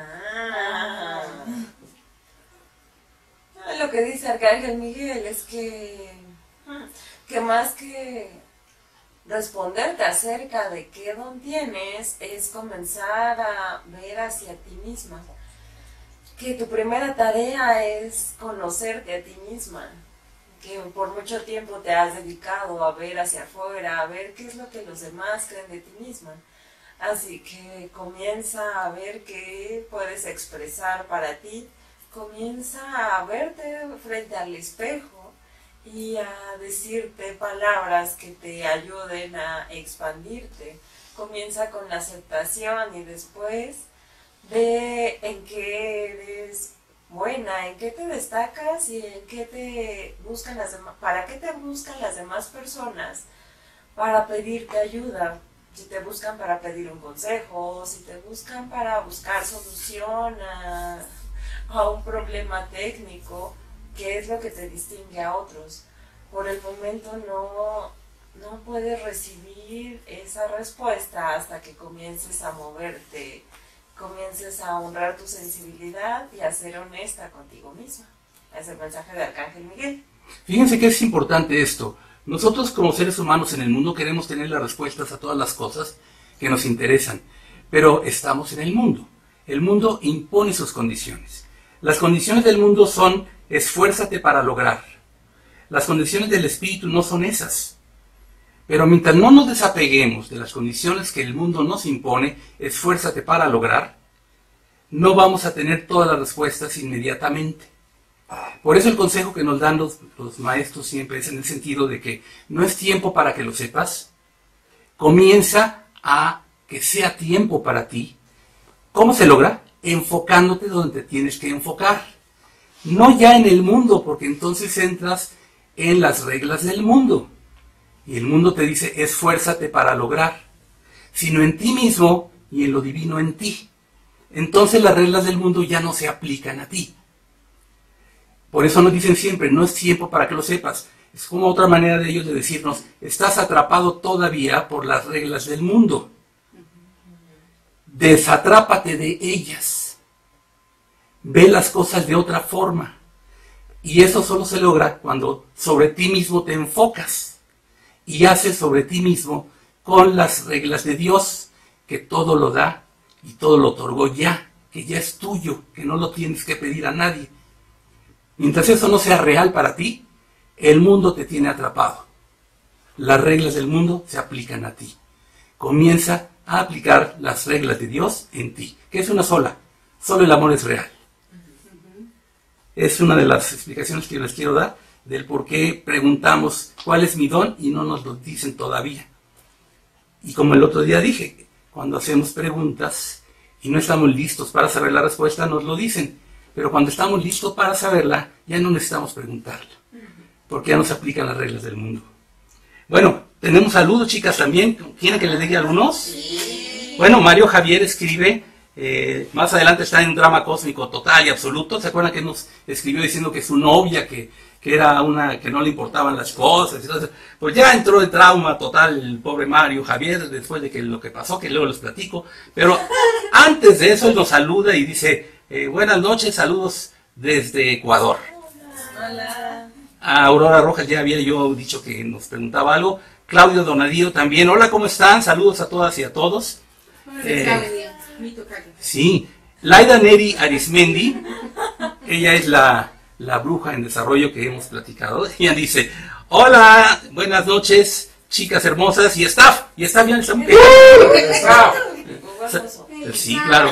Lo que dice Arcángel Miguel es que más que responderte acerca de qué don tienes, es comenzar a ver hacia ti misma. Que tu primera tarea es conocerte a ti misma. Que por mucho tiempo te has dedicado a ver hacia afuera, a ver qué es lo que los demás creen de ti misma. Así que comienza a ver qué puedes expresar para ti, comienza a verte frente al espejo y a decirte palabras que te ayuden a expandirte. Comienza con la aceptación y después ve en qué eres buena, en qué te destacas y en qué te buscan las demás, para qué te buscan las demás personas para pedirte ayuda. Si te buscan para pedir un consejo, si te buscan para buscar solución a un problema técnico, ¿qué es lo que te distingue a otros? Por el momento no puedes recibir esa respuesta hasta que comiences a moverte, comiences a honrar tu sensibilidad y a ser honesta contigo misma. Es el mensaje de Arcángel Miguel. Fíjense que es importante esto. Nosotros como seres humanos en el mundo queremos tener las respuestas a todas las cosas que nos interesan, pero estamos en el mundo. El mundo impone sus condiciones. Las condiciones del mundo son esfuérzate para lograr. Las condiciones del espíritu no son esas. Pero mientras no nos desapeguemos de las condiciones que el mundo nos impone, esfuérzate para lograr, no vamos a tener todas las respuestas inmediatamente. Por eso el consejo que nos dan los maestros siempre es en el sentido de que no es tiempo para que lo sepas, comienza a que sea tiempo para ti. ¿Cómo se logra? Enfocándote donde te tienes que enfocar. No ya en el mundo, porque entonces entras en las reglas del mundo. Y el mundo te dice, esfuérzate para lograr. Sino en ti mismo y en lo divino en ti. Entonces las reglas del mundo ya no se aplican a ti. Por eso nos dicen siempre, no es tiempo para que lo sepas. Es como otra manera de ellos de decirnos, estás atrapado todavía por las reglas del mundo. Desatrápate de ellas. Ve las cosas de otra forma. Y eso solo se logra cuando sobre ti mismo te enfocas. Y haces sobre ti mismo con las reglas de Dios, que todo lo da y todo lo otorgó ya, que ya es tuyo, que no lo tienes que pedir a nadie. Mientras eso no sea real para ti, el mundo te tiene atrapado. Las reglas del mundo se aplican a ti. Comienza a aplicar las reglas de Dios en ti, que es una sola. Solo el amor es real. Es una de las explicaciones que yo les quiero dar del por qué preguntamos cuál es mi don y no nos lo dicen todavía. Y como el otro día dije, cuando hacemos preguntas y no estamos listos para saber la respuesta, nos lo dicen. Pero cuando estamos listos para saberla, ya no necesitamos preguntarla, porque ya nos aplican las reglas del mundo. Bueno, tenemos saludos, chicas, también. ¿Quieren que les diga algunos? Sí. Bueno, Mario Javier escribe, más adelante está en un drama cósmico total y absoluto. ¿Se acuerdan que nos escribió diciendo que su novia, que era una que no le importaban las cosas? Entonces, pues ya entró en trauma total el pobre Mario Javier después de que lo que pasó, que luego les platico. Pero antes de eso, él nos saluda y dice, buenas noches, saludos desde Ecuador. Hola. A Aurora Rojas ya había yo dicho que nos preguntaba algo. Claudio Donadío también. Hola, ¿cómo están? Saludos a todas y a todos. Sí. Laida Neri Arismendi, ella es la bruja en desarrollo que hemos platicado. Ella dice, hola, buenas noches, chicas hermosas y staff. Y staff ya está muy bien. Sí, claro.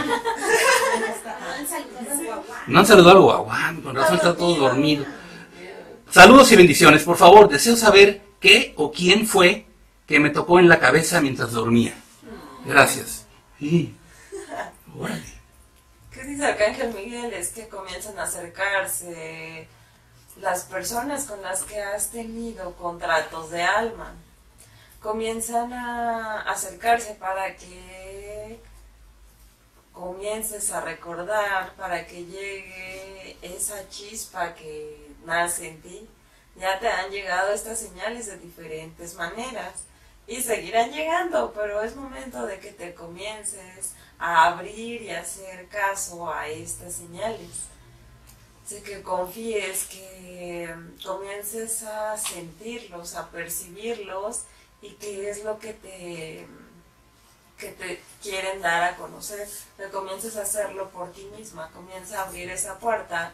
No han saludado al guaguán, con razón está todo dormido. Saludos y bendiciones. Por favor, deseo saber qué o quién fue que me tocó en la cabeza mientras dormía. Gracias. Sí. Órale. ¿Qué dice Arcángel Miguel? Es que comienzan a acercarse las personas con las que has tenido contratos de alma. Comienzan a acercarse para que comiences a recordar, para que llegue esa chispa que nace en ti. Ya te han llegado estas señales de diferentes maneras y seguirán llegando, pero es momento de que te comiences a abrir y hacer caso a estas señales. Sé que confíes, que comiences a sentirlos, a percibirlos y qué es lo que te quieren dar a conocer, que comiences a hacerlo por ti misma, comienza a abrir esa puerta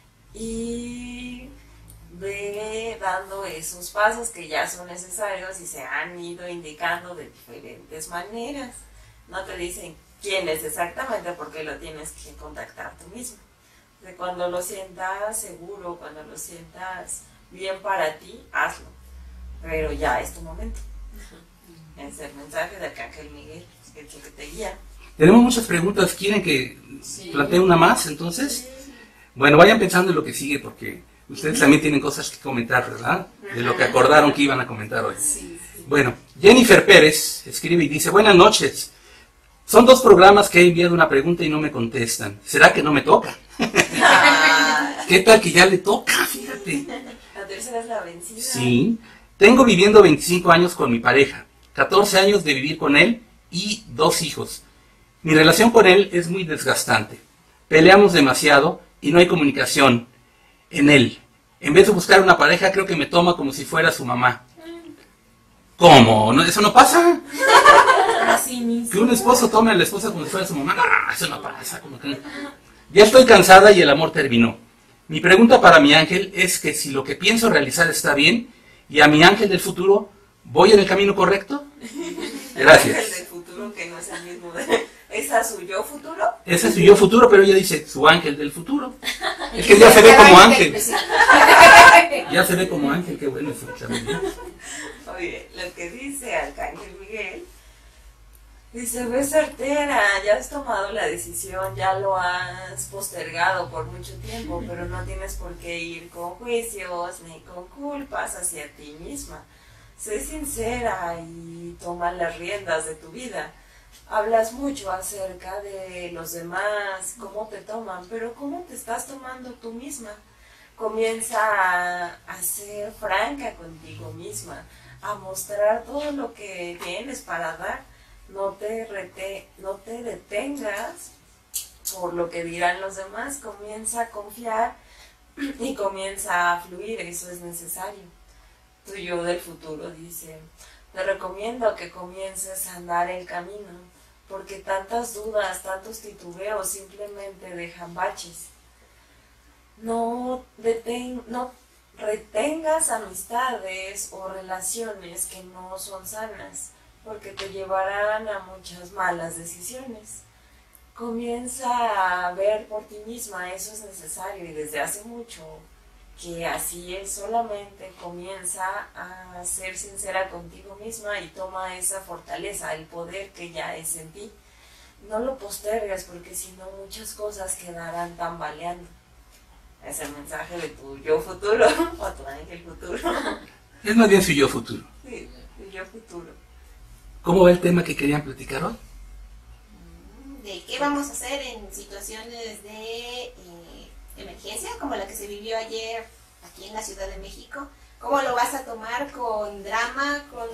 y ve dando esos pasos que ya son necesarios y se han ido indicando de diferentes maneras. No te dicen quién es exactamente porque lo tienes que contactar tú mismo. De cuando lo sientas seguro, cuando lo sientas bien para ti, hazlo. Pero ya es tu momento. Es el mensaje de Arcángel Miguel, el que te guía. Tenemos muchas preguntas. ¿Quieren que plantee una más entonces? Bueno, vayan pensando en lo que sigue porque ustedes también tienen cosas que comentar, ¿verdad? De lo que acordaron que iban a comentar hoy. Bueno, Jennifer Pérez escribe y dice, buenas noches. Son 2 programas que he enviado una pregunta y no me contestan. ¿Será que no me toca? ¿Qué tal que ya le toca? Fíjate. La tercera es la vencida. Sí. Tengo viviendo 25 años con mi pareja, 14 años de vivir con él y 2 hijos. Mi relación con él es muy desgastante. Peleamos demasiado y no hay comunicación en él. En vez de buscar una pareja, creo que me toma como si fuera su mamá. ¿Cómo? ¿No, eso no pasa? Así mismo. Que un esposo tome a la esposa como si fuera su mamá. No, eso no pasa. Como que... Ya estoy cansada y el amor terminó. Mi pregunta para mi ángel es que si lo que pienso realizar está bien y a mi ángel del futuro, ¿voy en el camino correcto? Gracias. El del futuro que no es el mismo. ¿Es a su yo futuro? Ese es su yo futuro, pero ella dice su ángel del futuro. Es que ya se ve como ángel. Ya se ve como ángel, qué bueno eso. Oye, lo que dice Arcángel Miguel, dice, ves certera, ya has tomado la decisión, ya lo has postergado por mucho tiempo, pero no tienes por qué ir con juicios ni con culpas hacia ti misma. Sé sincera y toma las riendas de tu vida. Hablas mucho acerca de los demás, cómo te toman, pero ¿cómo te estás tomando tú misma? Comienza a ser franca contigo misma, a mostrar todo lo que tienes para dar. No te detengas por lo que dirán los demás. Comienza a confiar y comienza a fluir. Eso es necesario. Tu yo del futuro dice, te recomiendo que comiences a andar el camino, porque tantas dudas, tantos titubeos simplemente dejan baches. No retengas amistades o relaciones que no son sanas, porque te llevarán a muchas malas decisiones. Comienza a ver por ti misma, eso es necesario y desde hace mucho que así es. Solamente comienza a ser sincera contigo misma y toma esa fortaleza, el poder que ya es en ti. No lo postergues, porque si no muchas cosas quedarán tambaleando. Es el mensaje de tu yo futuro o tu ángel futuro. Es más bien su yo futuro. Sí, tu yo futuro. ¿Cómo va el tema que querían platicar hoy? De qué vamos a hacer en situaciones de emergencia, como la que se vivió ayer aquí en la Ciudad de México. ¿Cómo lo vas a tomar? ¿Con drama, con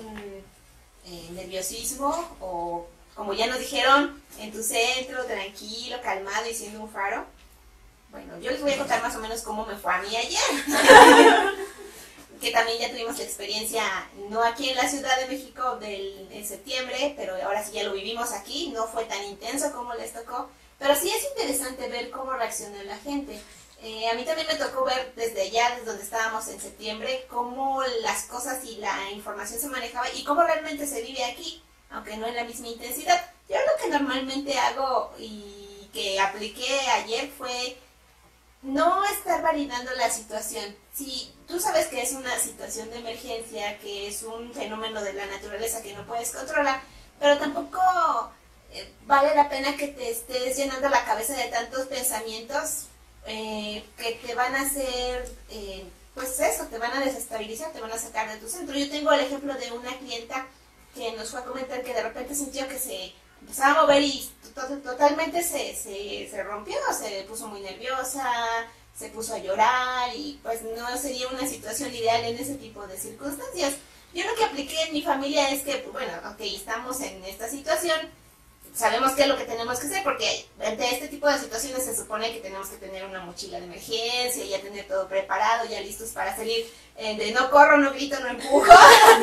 nerviosismo o, como ya nos dijeron, en tu centro, tranquilo, calmado y siendo un faro? Bueno, yo les voy a contar más o menos cómo me fue a mí ayer. Que también ya tuvimos la experiencia, no aquí en la Ciudad de México en septiembre, pero ahora sí ya lo vivimos aquí. No fue tan intenso como les tocó, pero sí es interesante ver cómo reacciona la gente. A mí también me tocó ver desde allá, desde donde estábamos en septiembre, cómo las cosas y la información se manejaba y cómo realmente se vive aquí, aunque no en la misma intensidad. Yo lo que normalmente hago y que apliqué ayer fue no estar validando la situación. Si tú sabes que es una situación de emergencia, que es un fenómeno de la naturaleza que no puedes controlar, pero tampoco vale la pena que te estés llenando la cabeza de tantos pensamientos que te van a hacer, pues eso, te van a desestabilizar, te van a sacar de tu centro. Yo tengo el ejemplo de una clienta que nos fue a comentar que de repente sintió que se empezaba a mover y totalmente se rompió, se puso muy nerviosa, se puso a llorar y pues no sería una situación ideal en ese tipo de circunstancias. Yo lo que apliqué en mi familia es que, bueno, ok, estamos en esta situación, sabemos qué es lo que tenemos que hacer, porque ante este tipo de situaciones se supone que tenemos que tener una mochila de emergencia, ya tener todo preparado, ya listos para salir de no corro, no grito, no empujo.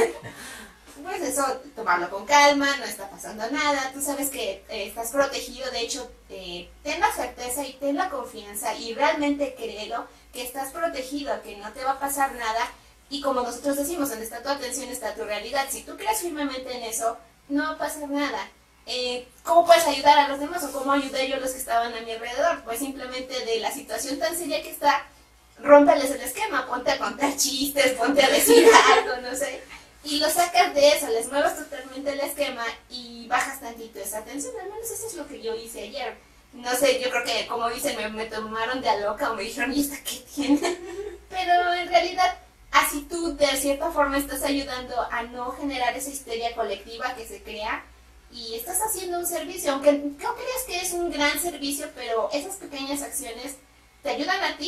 Pues eso, tomarlo con calma, no está pasando nada, tú sabes que estás protegido. De hecho, ten la certeza y ten la confianza y realmente créelo que estás protegido, que no te va a pasar nada. Y como nosotros decimos, donde está tu atención está tu realidad. Si tú crees firmemente en eso, no va a pasar nada. ¿Cómo puedes ayudar a los demás o cómo ayudé yo a los que estaban a mi alrededor? Pues simplemente de la situación tan seria que está, rómpeles el esquema, ponte a contar chistes, ponte a decir algo, no sé. Y lo sacas de eso, les mueves totalmente el esquema y bajas tantito esa tensión. Al menos eso es lo que yo hice ayer. No sé, yo creo que, como dicen, me tomaron de a loca o me dijeron, ¿y esta qué tiene? Pero en realidad, así tú de cierta forma estás ayudando a no generar esa histeria colectiva que se crea y estás haciendo un servicio, aunque no creas que es un gran servicio, pero esas pequeñas acciones te ayudan a ti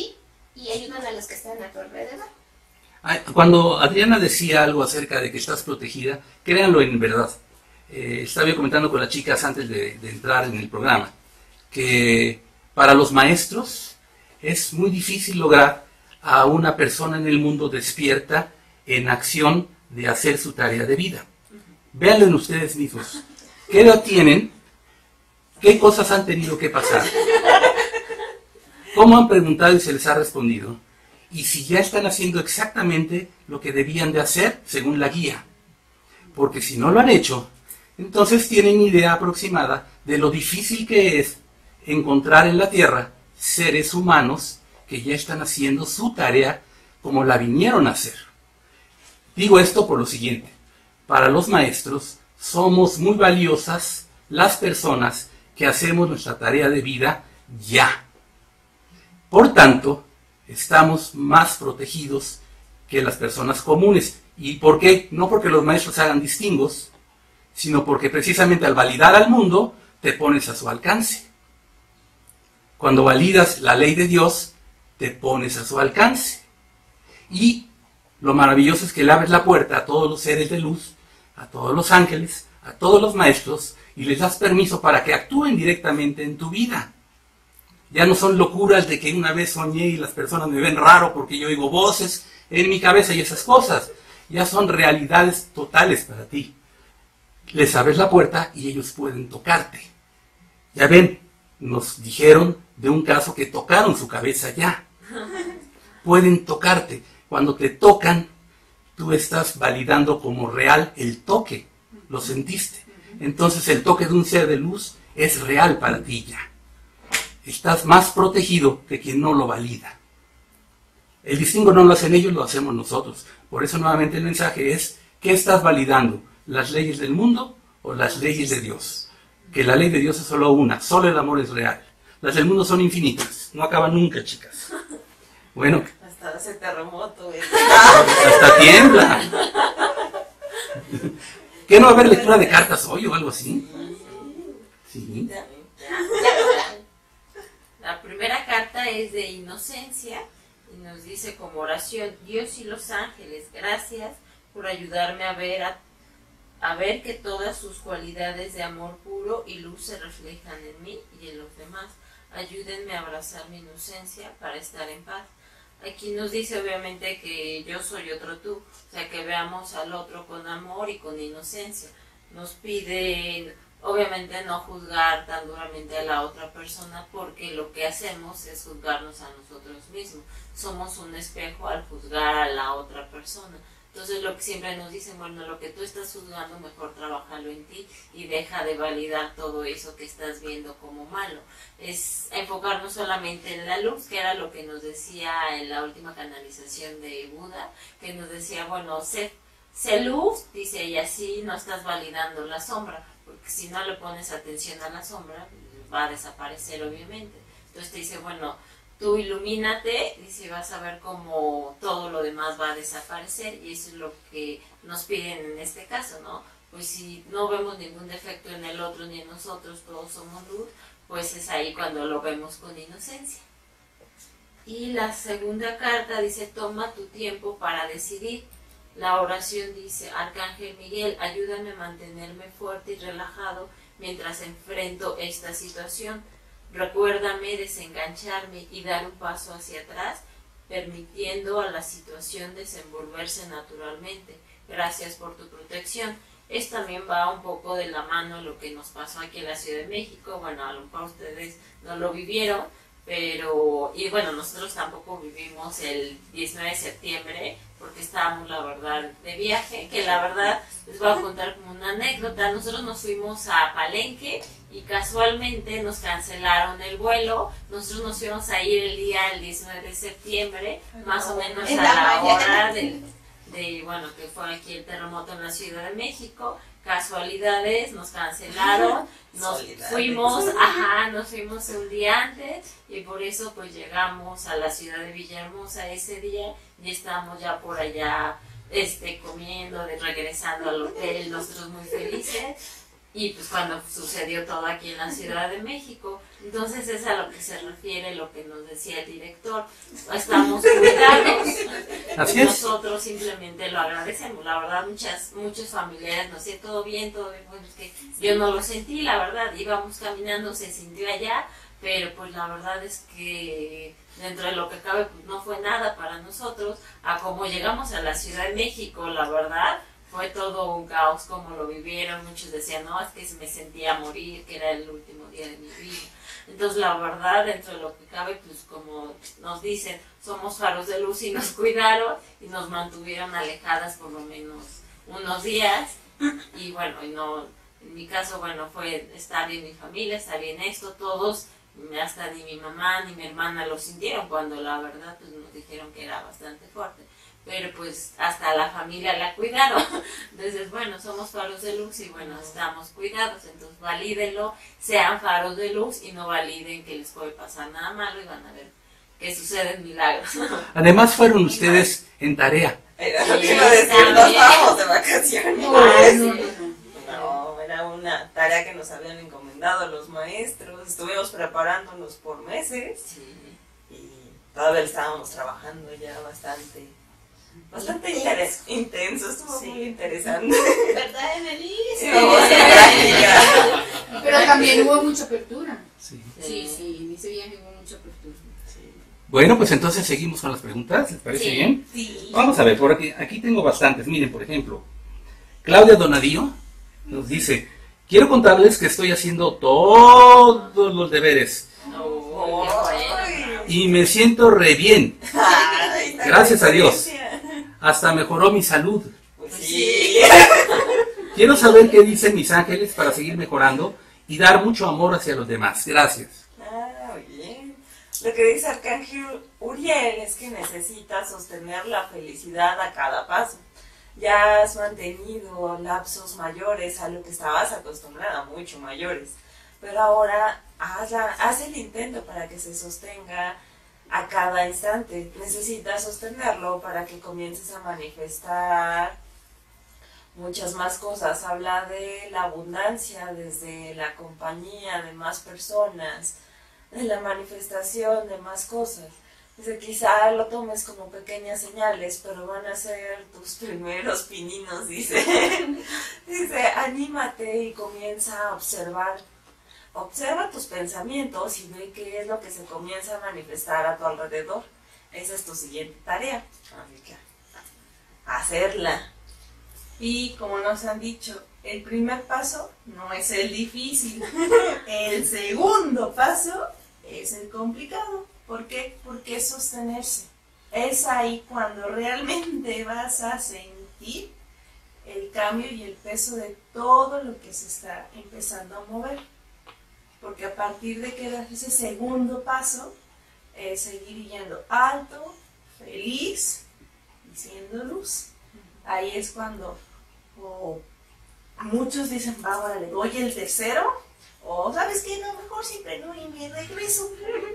y ayudan a los que están a tu alrededor. Cuando Adriana decía algo acerca de que estás protegida, créanlo en verdad. Estaba yo comentando con las chicas antes de entrar en el programa, que para los maestros es muy difícil lograr a una persona en el mundo despierta en acción de hacer su tarea de vida. Véanlo en ustedes mismos. ¿Qué edad tienen? ¿Qué cosas han tenido que pasar? ¿Cómo han preguntado y se les ha respondido? Y si ya están haciendo exactamente lo que debían de hacer según la guía. Porque si no lo han hecho, entonces tienen idea aproximada de lo difícil que es encontrar en la Tierra seres humanos que ya están haciendo su tarea como la vinieron a hacer. Digo esto por lo siguiente. Para los maestros somos muy valiosas las personas que hacemos nuestra tarea de vida ya. Por tanto, estamos más protegidos que las personas comunes. ¿Y por qué? No porque los maestros hagan distingos, sino porque precisamente al validar al mundo, te pones a su alcance. Cuando validas la ley de Dios, te pones a su alcance. Y lo maravilloso es que le abres la puerta a todos los seres de luz, a todos los ángeles, a todos los maestros, y les das permiso para que actúen directamente en tu vida. Ya no son locuras de que una vez soñé y las personas me ven raro porque yo oigo voces en mi cabeza y esas cosas. Ya son realidades totales para ti. Les abres la puerta y ellos pueden tocarte. Ya ven, nos dijeron de un caso que tocaron su cabeza ya. Pueden tocarte. Cuando te tocan, tú estás validando como real el toque. Lo sentiste. Entonces el toque de un ser de luz es real para ti ya. Estás más protegido que quien no lo valida. El distingo no lo hacen ellos, lo hacemos nosotros. Por eso nuevamente el mensaje es, ¿qué estás validando? ¿Las leyes del mundo o las leyes de Dios? Que la ley de Dios es solo una, solo el amor es real. Las del mundo son infinitas, no acaban nunca, chicas. Bueno. Hasta hace terremoto. Hasta tiembla. ¿Qué no va a haber lectura de cartas hoy o algo así? Sí. La primera carta es de Inocencia y nos dice como oración: Dios y los ángeles, gracias por ayudarme a ver que todas sus cualidades de amor puro y luz se reflejan en mí y en los demás. Ayúdenme a abrazar mi inocencia para estar en paz. Aquí nos dice obviamente que yo soy otro tú, o sea, que veamos al otro con amor y con inocencia. Nos pide obviamente no juzgar tan duramente a la otra persona, porque lo que hacemos es juzgarnos a nosotros mismos. Somos un espejo al juzgar a la otra persona. Entonces lo que siempre nos dicen, bueno, lo que tú estás juzgando, mejor trabájalo en ti y deja de validar todo eso que estás viendo como malo. Es enfocarnos solamente en la luz, que era lo que nos decía en la última canalización de Buda, que nos decía, bueno, sé luz, dice, y así no estás validando la sombra, porque si no le pones atención a la sombra, va a desaparecer obviamente. Entonces te dice, bueno, tú ilumínate, dice, vas a ver cómo todo lo demás va a desaparecer, y eso es lo que nos piden en este caso, ¿no? Pues si no vemos ningún defecto en el otro ni en nosotros, todos somos luz, pues es ahí cuando lo vemos con inocencia. Y la segunda carta dice, toma tu tiempo para decidir. La oración dice, Arcángel Miguel, ayúdame a mantenerme fuerte y relajado mientras enfrento esta situación. Recuérdame desengancharme y dar un paso hacia atrás, permitiendo a la situación desenvolverse naturalmente. Gracias por tu protección. Esto también va un poco de la mano a lo que nos pasó aquí en la Ciudad de México. Bueno, a lo mejor ustedes no lo vivieron, pero, y bueno, nosotros tampoco vivimos el 19 de septiembre, porque estábamos, la verdad, de viaje, que la verdad les voy a contar como una anécdota. Nosotros nos fuimos a Palenque y casualmente nos cancelaron el vuelo. Nosotros nos íbamos a ir el 19 de septiembre, más o menos a la hora bueno, que fue aquí el terremoto en la Ciudad de México. Casualidades, nos cancelaron, nos fuimos un día antes, y por eso pues llegamos a la ciudad de Villahermosa ese día y estábamos ya por allá comiendo, regresando al hotel, nosotros muy felices. y pues cuando sucedió todo aquí en la Ciudad de México. Entonces es a lo que se refiere lo que nos decía el director. Estamos cuidados. Así es. Nosotros simplemente lo agradecemos. La verdad, muchos familiares nos decían todo bien, bueno, es que yo no lo sentí, la verdad. Íbamos caminando, se sintió allá, pero pues la verdad es que dentro de lo que cabe pues no fue nada para nosotros. A como llegamos a la Ciudad de México, la verdad, fue todo un caos como lo vivieron. Muchos decían, no, es que me sentía morir, que era el último día de mi vida. Entonces, la verdad, dentro de lo que cabe, pues como nos dicen, somos faros de luz y nos cuidaron y nos mantuvieron alejadas por lo menos unos días. Y bueno, en mi caso, bueno, fue estar bien mi familia, estar bien esto, todos, hasta ni mi mamá ni mi hermana lo sintieron, cuando la verdad, pues nos dijeron que era bastante fuerte. Pero pues hasta la familia la cuidaron. Entonces, bueno, somos faros de luz y bueno, estamos cuidados. Entonces, valídenlo, sean faros de luz y no validen que les puede pasar nada malo y van a ver que suceden milagros. Además fueron ustedes en tarea. Era lo que iba a decir, no estábamos de vacaciones. No, era una tarea que nos habían encomendado los maestros. Estuvimos preparándonos por meses. Sí. Y todavía estábamos trabajando ya bastante intenso, estuvo muy interesante. ¿Verdad, Emily? Sí, vamos a práctica. Pero también hubo mucha apertura. Sí. Sí, en ese viaje hubo mucha apertura. Bueno, pues entonces seguimos con las preguntas, ¿les parece bien? Sí. Vamos a ver, por aquí tengo bastantes. Miren, por ejemplo, Claudia Donadío nos dice, quiero contarles que estoy haciendo todos los deberes Oh, qué bueno. y me siento re bien. Ay, Gracias a Dios. diferencia. Hasta mejoró mi salud. Pues sí. Quiero saber qué dicen mis ángeles para seguir mejorando y dar mucho amor hacia los demás. Gracias. Ah, bien. Lo que dice Arcángel Uriel es que necesitas sostener la felicidad a cada paso. Ya has mantenido lapsos mayores a lo que estabas acostumbrada, mucho mayores. Pero ahora haz el intento para que se sostenga a cada instante. Necesitas sostenerlo para que comiences a manifestar muchas más cosas. Habla de la abundancia, desde la compañía de más personas, de la manifestación de más cosas. Dice, quizá lo tomes como pequeñas señales, pero van a ser tus primeros pininos, dice. Dice, anímate y comienza a observar. Observa tus pensamientos y ve qué es lo que se comienza a manifestar a tu alrededor. Esa es tu siguiente tarea. Así que, hacerla. Y como nos han dicho, el primer paso no es el difícil. El segundo paso es el complicado. ¿Por qué? Porque es sostenerse. Es ahí cuando realmente vas a sentir el cambio y el peso de todo lo que se está empezando a mover. Porque a partir de que das ese segundo paso, es seguir yendo alto, feliz y siendo luz. Ahí es cuando muchos dicen, va, ahora le doy el tercero, o sabes qué, no, mejor siempre no, y me regreso.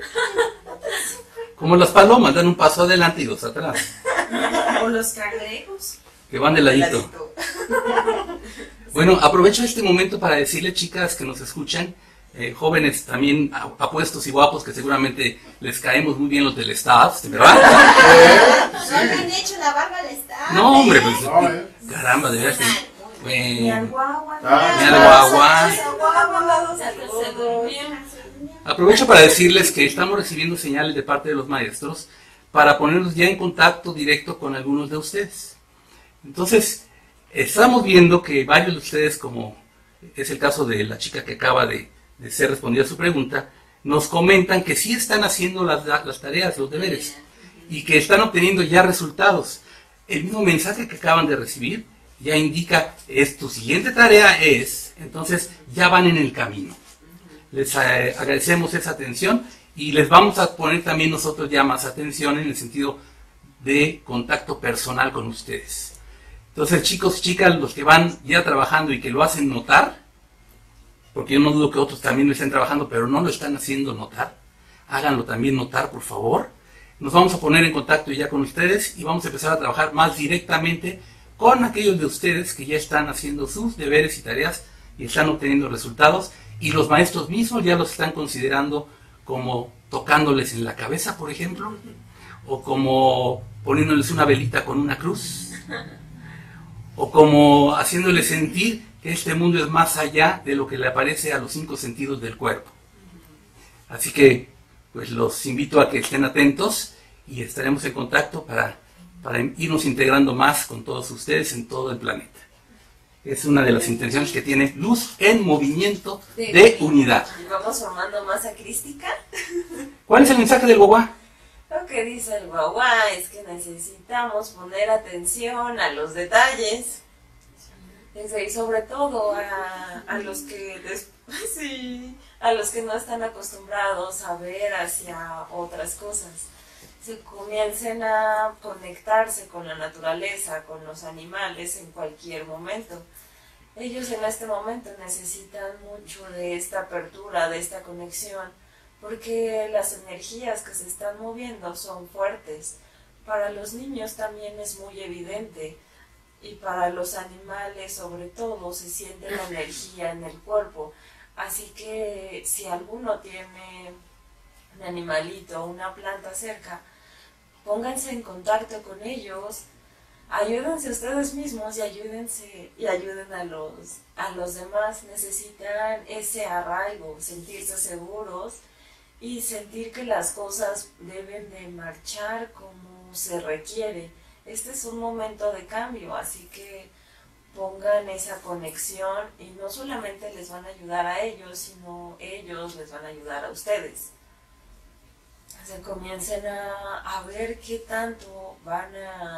Como las palomas, dan un paso adelante y dos atrás, O los cangrejos. que van de ladito. Bueno, aprovecho este momento para decirle, chicas que nos escuchan, jóvenes también apuestos y guapos, que seguramente les caemos muy bien los del staff, ¿verdad? No le han hecho la barba al staff. No, hombre, pues, No, caramba, de verdad. Ni al guagua, Ni al guagua. Ya se durmió. Aprovecho para decirles que estamos recibiendo señales de parte de los maestros para ponernos ya en contacto directo con algunos de ustedes. Entonces, estamos viendo que varios de ustedes, como es el caso de la chica que acaba de ser respondida a su pregunta, nos comentan que sí están haciendo las tareas, los deberes, y que están obteniendo ya resultados. El mismo mensaje que acaban de recibir ya indica, tu siguiente tarea es, entonces ya van en el camino. Les agradecemos esa atención y les vamos a poner también nosotros ya más atención en el sentido de contacto personal con ustedes. Entonces, chicos y chicas, los que van ya trabajando y que lo hacen notar, porque yo no dudo que otros también lo estén trabajando, pero no lo están haciendo notar, háganlo también notar, por favor. Nos vamos a poner en contacto ya con ustedes y vamos a empezar a trabajar más directamente con aquellos de ustedes que ya están haciendo sus deberes y tareas y están obteniendo resultados, y los maestros mismos ya los están considerando como tocándoles en la cabeza, por ejemplo, o como poniéndoles una velita con una cruz, o como haciéndoles sentir que este mundo es más allá de lo que le aparece a los 5 sentidos del cuerpo. Así que pues los invito a que estén atentos y estaremos en contacto para irnos integrando más con todos ustedes en todo el planeta. Es una de las intenciones que tiene Luz en Movimiento de Unidad. Y vamos formando masa crística. ¿Cuál es el mensaje del guaguá? Lo que dice el guaguá es que necesitamos poner atención a los detalles. Y sobre todo a los que a los que no están acostumbrados a ver hacia otras cosas. Se comiencen a conectarse con la naturaleza, con los animales en cualquier momento. Ellos en este momento necesitan mucho de esta apertura, de esta conexión, porque las energías que se están moviendo son fuertes. Para los niños también es muy evidente, y para los animales sobre todo se siente la energía en el cuerpo. Así que si alguno tiene un animalito, una planta cerca, pónganse en contacto con ellos, ayúdense ustedes mismos y ayuden a los demás. Necesitan ese arraigo, sentirse seguros y sentir que las cosas deben de marchar como se requiere. Este es un momento de cambio, así que pongan esa conexión y no solamente les van a ayudar a ellos, sino ellos les van a ayudar a ustedes. Se comiencen a ver qué tanto van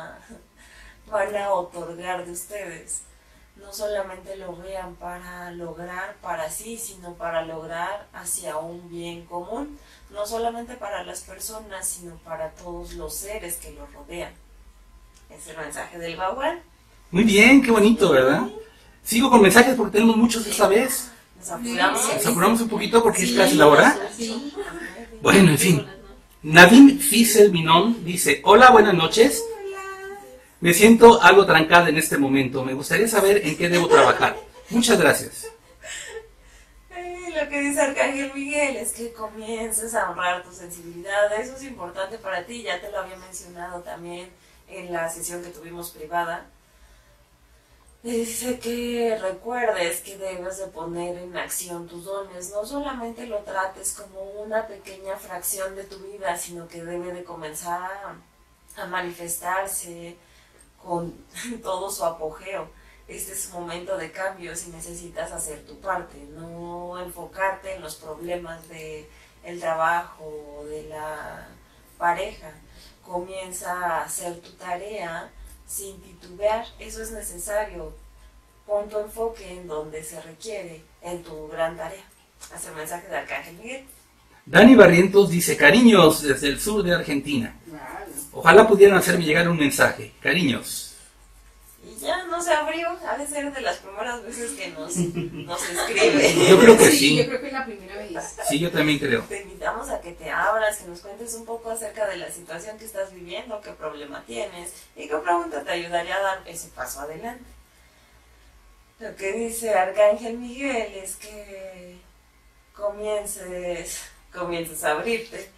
a otorgar de ustedes. No solamente lo vean para lograr para sí, sino para lograr hacia un bien común. No solamente para las personas, sino para todos los seres que los rodean. Es el mensaje del guaguá. Muy bien, qué bonito, ¿verdad? Sigo con mensajes porque tenemos muchos esta vez. Nos apuramos. Nos apuramos un poquito porque es casi la hora. Sí. Bueno, en fin. Nadim Fisel Minón dice: hola, buenas noches. Me siento algo trancada en este momento. Me gustaría saber en qué debo trabajar. Muchas gracias. Lo que dice Arcángel Miguel es que comiences a honrar tu sensibilidad. Eso es importante para ti. Ya te lo había mencionado también en la sesión que tuvimos privada. Dice que recuerdes que debes de poner en acción tus dones. No solamente lo trates como una pequeña fracción de tu vida, sino que debe de comenzar a manifestarse con todo su apogeo. Este es un momento de cambios y necesitas hacer tu parte, no enfocarte en los problemas del trabajo o de la pareja. Comienza a hacer tu tarea sin titubear, eso es necesario. Pon tu enfoque en donde se requiere, en tu gran tarea. Hace el mensaje de Arcángel Miguel. Dani Barrientos dice: cariños desde el sur de Argentina. Ojalá pudieran hacerme llegar un mensaje. Cariños. Y ya no se abrió, ha de ser de las primeras veces que nos escribe. Yo creo que sí. Yo creo que es la primera vez. Sí, yo también creo. Te invitamos a que te abras, que nos cuentes un poco acerca de la situación que estás viviendo, qué problema tienes y qué pregunta te ayudaría a dar ese paso adelante. Lo que dice Arcángel Miguel es que comiences a abrirte,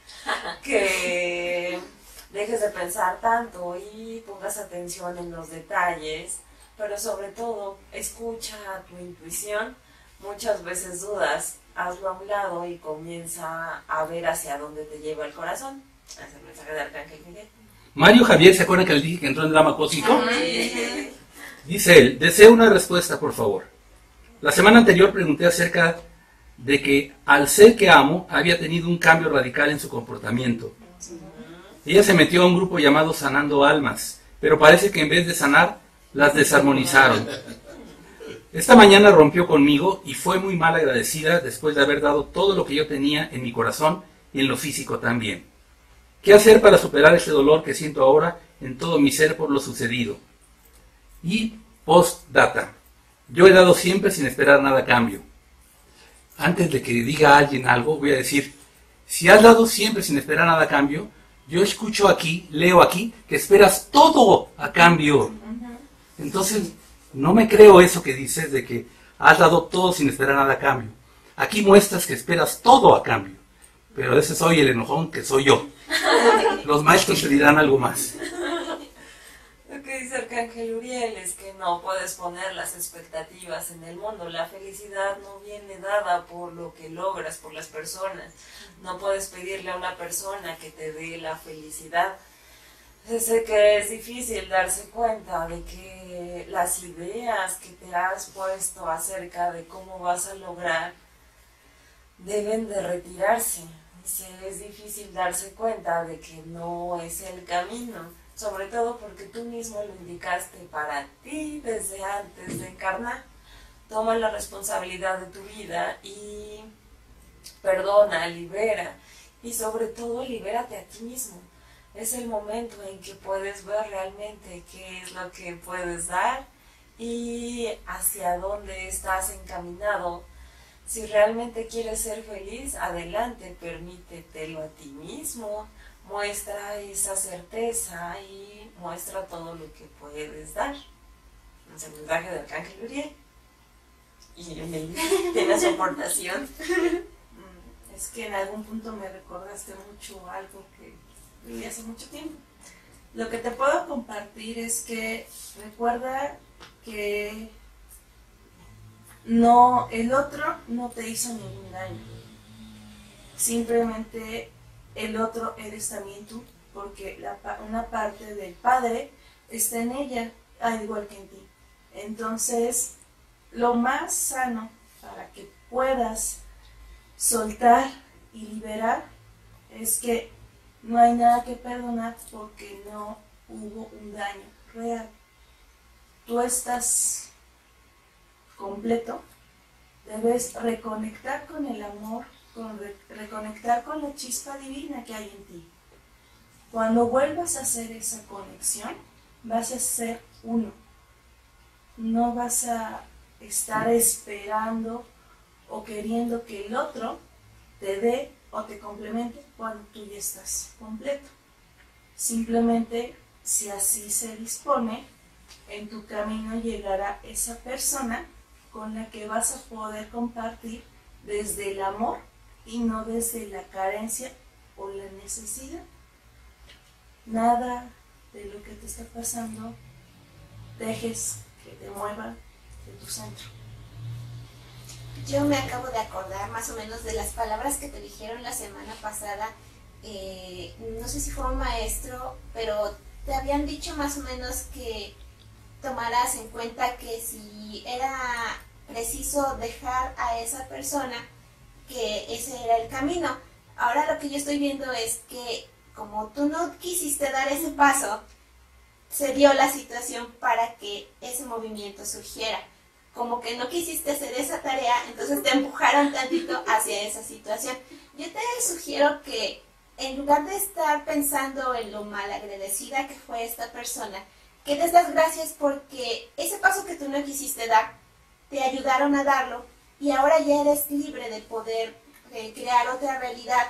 que dejes de pensar tanto y pongas atención en los detalles, pero sobre todo escucha a tu intuición. Muchas veces dudas, hazlo a un lado y comienza a ver hacia dónde te lleva el corazón. Es el mensaje de Arcángel Miguel. Mario Javier, ¿se acuerdan que les dije que entró en drama cósmico? Sí. Dice él: deseo una respuesta, por favor. La semana anterior pregunté acerca de que al ser que amo había tenido un cambio radical en su comportamiento. Ella se metió a un grupo llamado Sanando Almas, pero parece que en vez de sanar, las desarmonizaron. Esta mañana rompió conmigo y fue muy mal agradecida después de haber dado todo lo que yo tenía en mi corazón y en lo físico también. ¿Qué hacer para superar este dolor que siento ahora en todo mi ser por lo sucedido? Y postdata: yo he dado siempre sin esperar nada a cambio. Antes de que diga a alguien algo, voy a decir: si has dado siempre sin esperar nada a cambio, yo escucho aquí, leo aquí, que esperas todo a cambio. Entonces, no me creo eso que dices de que Has dado todo sin esperar nada a cambio. Aquí muestras que esperas todo a cambio. Pero ese soy el enojón que soy yo. Los maestros te dirán algo más. Lo que dice Arcángel Uriel es que no puedes poner las expectativas en el mundo. La felicidad no viene dada por lo que logras, por las personas. No puedes pedirle a una persona que te dé la felicidad. Sé que es difícil darse cuenta de que las ideas que te has puesto acerca de cómo vas a lograr deben de retirarse. Es difícil darse cuenta de que no es el camino, sobre todo porque tú mismo lo indicaste para ti desde antes de encarnar. Toma la responsabilidad de tu vida y perdona, libera, y sobre todo libérate a ti mismo. Es el momento en que puedes ver realmente qué es lo que puedes dar y hacia dónde estás encaminado. Si realmente quieres ser feliz, adelante, permítetelo a ti mismo, muestra esa certeza y muestra todo lo que puedes dar. Es el mensaje de Arcángel Uriel. Y Emily tiene su aportación. Es que en algún punto me recordaste mucho algo que viví hace mucho tiempo. Lo que te puedo compartir es que recuerda que no, el otro no te hizo ningún daño. Simplemente el otro eres también tú, porque una parte del Padre está en ella, al igual que en ti. Entonces, lo más sano para que puedas soltar y liberar es que no hay nada que perdonar porque no hubo un daño real. Tú estás completo, debes reconectar con el amor, reconectar con la chispa divina que hay en ti. Cuando vuelvas a hacer esa conexión, vas a ser uno. No vas a estar esperando o queriendo que el otro te dé o te complemente cuando tú ya estás completo. Simplemente, si así se dispone, en tu camino llegará esa persona con la que vas a poder compartir desde el amor y no desde la carencia o la necesidad. Nada de lo que te está pasando dejes que te mueva de tu centro. Yo me acabo de acordar más o menos de las palabras que te dijeron la semana pasada. No sé si fue un maestro, pero te habían dicho más o menos que tomaras en cuenta que si era preciso dejar a esa persona, que ese era el camino. Ahora lo que yo estoy viendo es que como tú no quisiste dar ese paso, se dio la situación para que ese movimiento surgiera. Como que no quisiste hacer esa tarea, entonces te empujaron tantito hacia esa situación. Yo te sugiero que en lugar de estar pensando en lo malagradecida que fue esta persona, que des las gracias porque ese paso que tú no quisiste dar, te ayudaron a darlo y ahora ya eres libre de poder crear otra realidad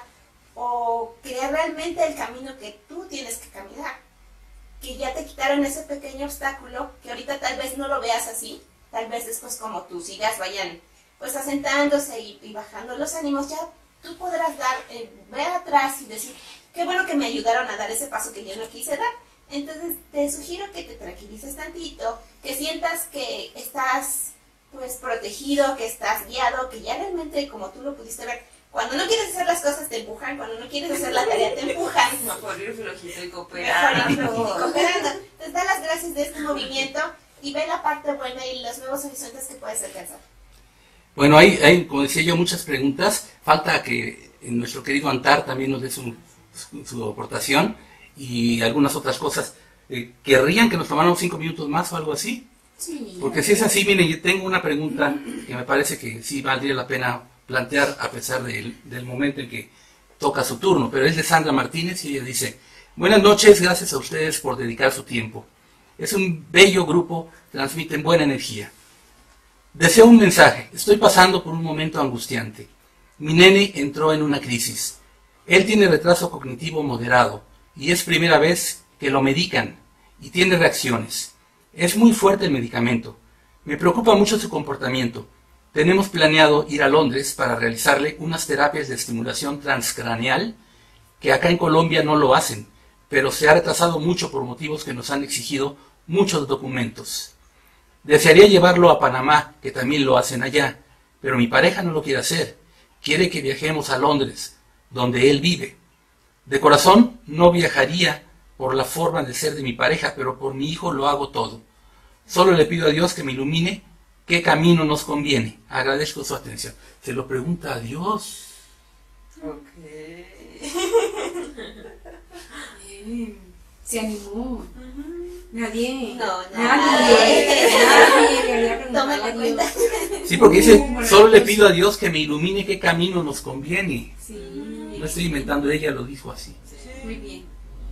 o crear realmente el camino que tú tienes que caminar. Que ya te quitaron ese pequeño obstáculo, que ahorita tal vez no lo veas así, tal vez después como tus hijas vayan pues asentándose y bajando los ánimos, ya tú podrás ver atrás y decir, qué bueno que me ayudaron a dar ese paso que yo no quise dar. Entonces te sugiero que te tranquilices tantito, que sientas que estás pues protegido, que estás guiado, que ya realmente como tú lo pudiste ver, cuando no quieres hacer las cosas te empujan, cuando no quieres hacer la tarea te empujan. Mejor ir flojito y Mejor cooperando. ir flojito y cooperando. Entonces da las gracias de este movimiento y ve la parte buena y los nuevos horizontes que puedes alcanzar. Bueno, hay, como decía yo, muchas preguntas. Falta que nuestro querido Antar también nos dé su aportación y algunas otras cosas. ¿Querrían que nos tomáramos 5 minutos más o algo así? Sí. Porque si es así, miren, yo tengo una pregunta que me parece que sí valdría la pena plantear a pesar del momento en que toca su turno, pero es de Sandra Martínez y ella dice: buenas noches, gracias a ustedes por dedicar su tiempo. Es un bello grupo, transmiten buena energía. Deseo un mensaje, estoy pasando por un momento angustiante. Mi nene entró en una crisis. Él tiene retraso cognitivo moderado y es primera vez que lo medican y tiene reacciones. Es muy fuerte el medicamento. Me preocupa mucho su comportamiento. Tenemos planeado ir a Londres para realizarle unas terapias de estimulación transcraneal que acá en Colombia no lo hacen, pero se ha retrasado mucho por motivos que nos han exigido muchos documentos. Desearía llevarlo a Panamá, que también lo hacen allá, pero mi pareja no lo quiere hacer. Quiere que viajemos a Londres, donde él vive. De corazón no viajaría por la forma de ser de mi pareja, pero por mi hijo lo hago todo. Solo le pido a Dios que me ilumine qué camino nos conviene. Agradezco su atención. Se lo pregunta a Dios. Ok. Se animó. Nadie. No, Nadie le había preguntado Tómala a en Dios. cuenta. Sí, porque dice, solo le pido a Dios que me ilumine qué camino nos conviene. Sí. No estoy inventando, ella lo dijo así. Muy bien.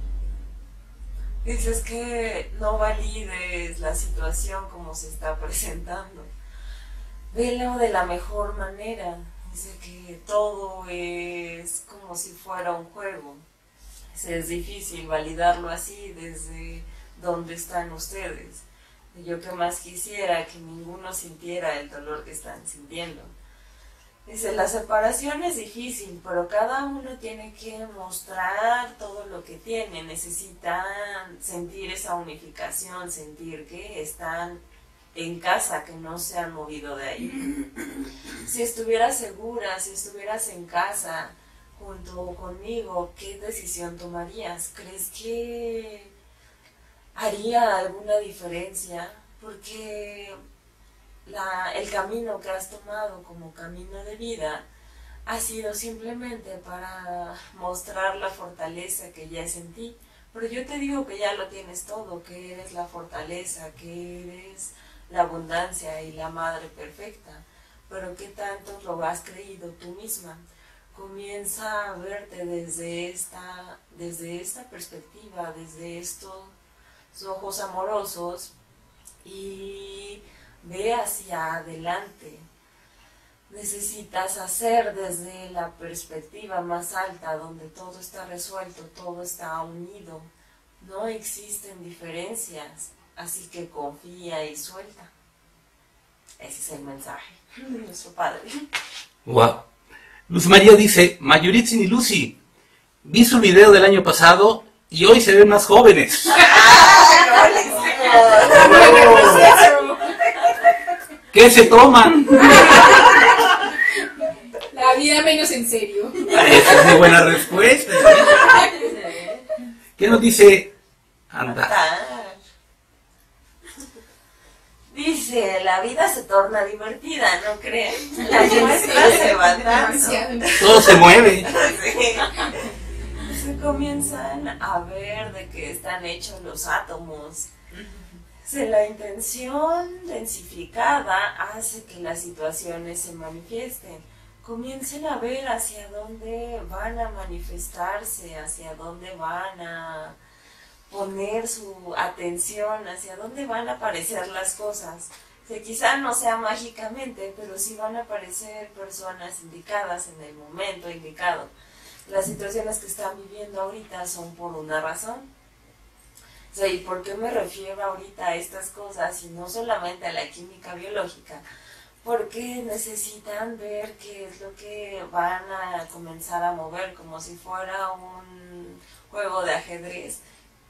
Dices que no valides la situación como se está presentando. Velo de la mejor manera. Dice que todo es como si fuera un juego. Es difícil validarlo así desde donde están ustedes. Yo que más quisiera que ninguno sintiera el dolor que están sintiendo. Dice, la separación es difícil, pero cada uno tiene que mostrar todo lo que tiene. Necesitan sentir esa unificación, sentir que están en casa, que no se han movido de ahí. Si estuvieras segura, si estuvieras en casa junto conmigo, ¿qué decisión tomarías? ¿Crees que haría alguna diferencia? Porque el camino que has tomado como camino de vida ha sido simplemente para mostrar la fortaleza que ya es en ti. Pero yo te digo que ya lo tienes todo, que eres la fortaleza, que eres la abundancia y la madre perfecta. Pero ¿qué tanto lo has creído tú misma? Comienza a verte desde esta perspectiva, desde estos ojos amorosos y ve hacia adelante. Necesitas hacer desde la perspectiva más alta, donde todo está resuelto, todo está unido. No existen diferencias, así que confía y suelta. Ese es el mensaje de nuestro Padre. Wow. Luz María dice, Mayuritzin y Lucy, vi su video del año pasado y hoy se ven más jóvenes. ¿Qué se toman? La vida menos en serio. Esa es muy buena respuesta. ¿Qué nos dice Anda? Dice, la vida se torna divertida, ¿no creen? La nuestra se va dando. Todo se mueve. Sí. Se comienzan a ver de qué están hechos los átomos. La intención densificada hace que las situaciones se manifiesten. Comiencen a ver hacia dónde van a manifestarse, hacia dónde van a poner su atención, hacia dónde van a aparecer las cosas. Quizá no sea mágicamente, pero sí van a aparecer personas indicadas en el momento indicado. Las situaciones que están viviendo ahorita son por una razón. ¿Y por qué me refiero ahorita a estas cosas y no solamente a la química biológica? Porque necesitan ver qué es lo que van a comenzar a mover, como si fuera un juego de ajedrez.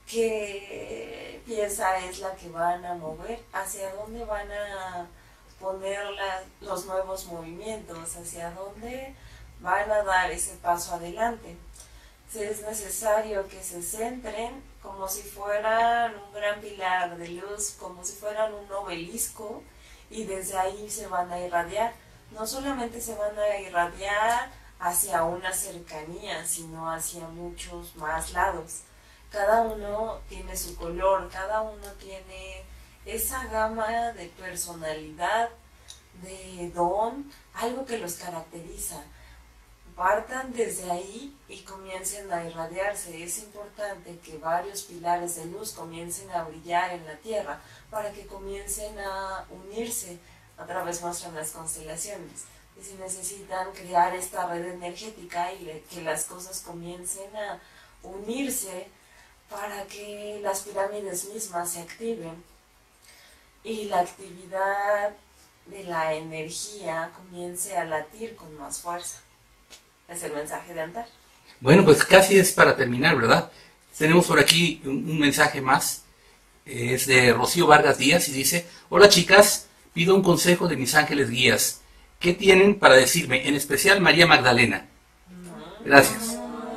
¿Qué pieza es la que van a mover? ¿Hacia dónde van a poner los nuevos movimientos? ¿Hacia dónde van a dar ese paso adelante? Es necesario que se centren como si fueran un gran pilar de luz, como si fueran un obelisco, y desde ahí se van a irradiar. No solamente se van a irradiar hacia una cercanía, sino hacia muchos más lados. Cada uno tiene su color, cada uno tiene esa gama de personalidad, de don, algo que los caracteriza. Partan desde ahí y comiencen a irradiarse. Es importante que varios pilares de luz comiencen a brillar en la Tierra para que comiencen a unirse. Otra vez muestran las constelaciones. Y si necesitan crear esta red energética y que las cosas comiencen a unirse para que las pirámides mismas se activen y la actividad de la energía comience a latir con más fuerza. Es el mensaje de Antar. Bueno, pues casi es para terminar, ¿verdad? Tenemos por aquí un mensaje más. Es de Rocío Vargas Díaz y dice: hola chicas, pido un consejo de mis ángeles guías. ¿Qué tienen para decirme? En especial María Magdalena. Gracias.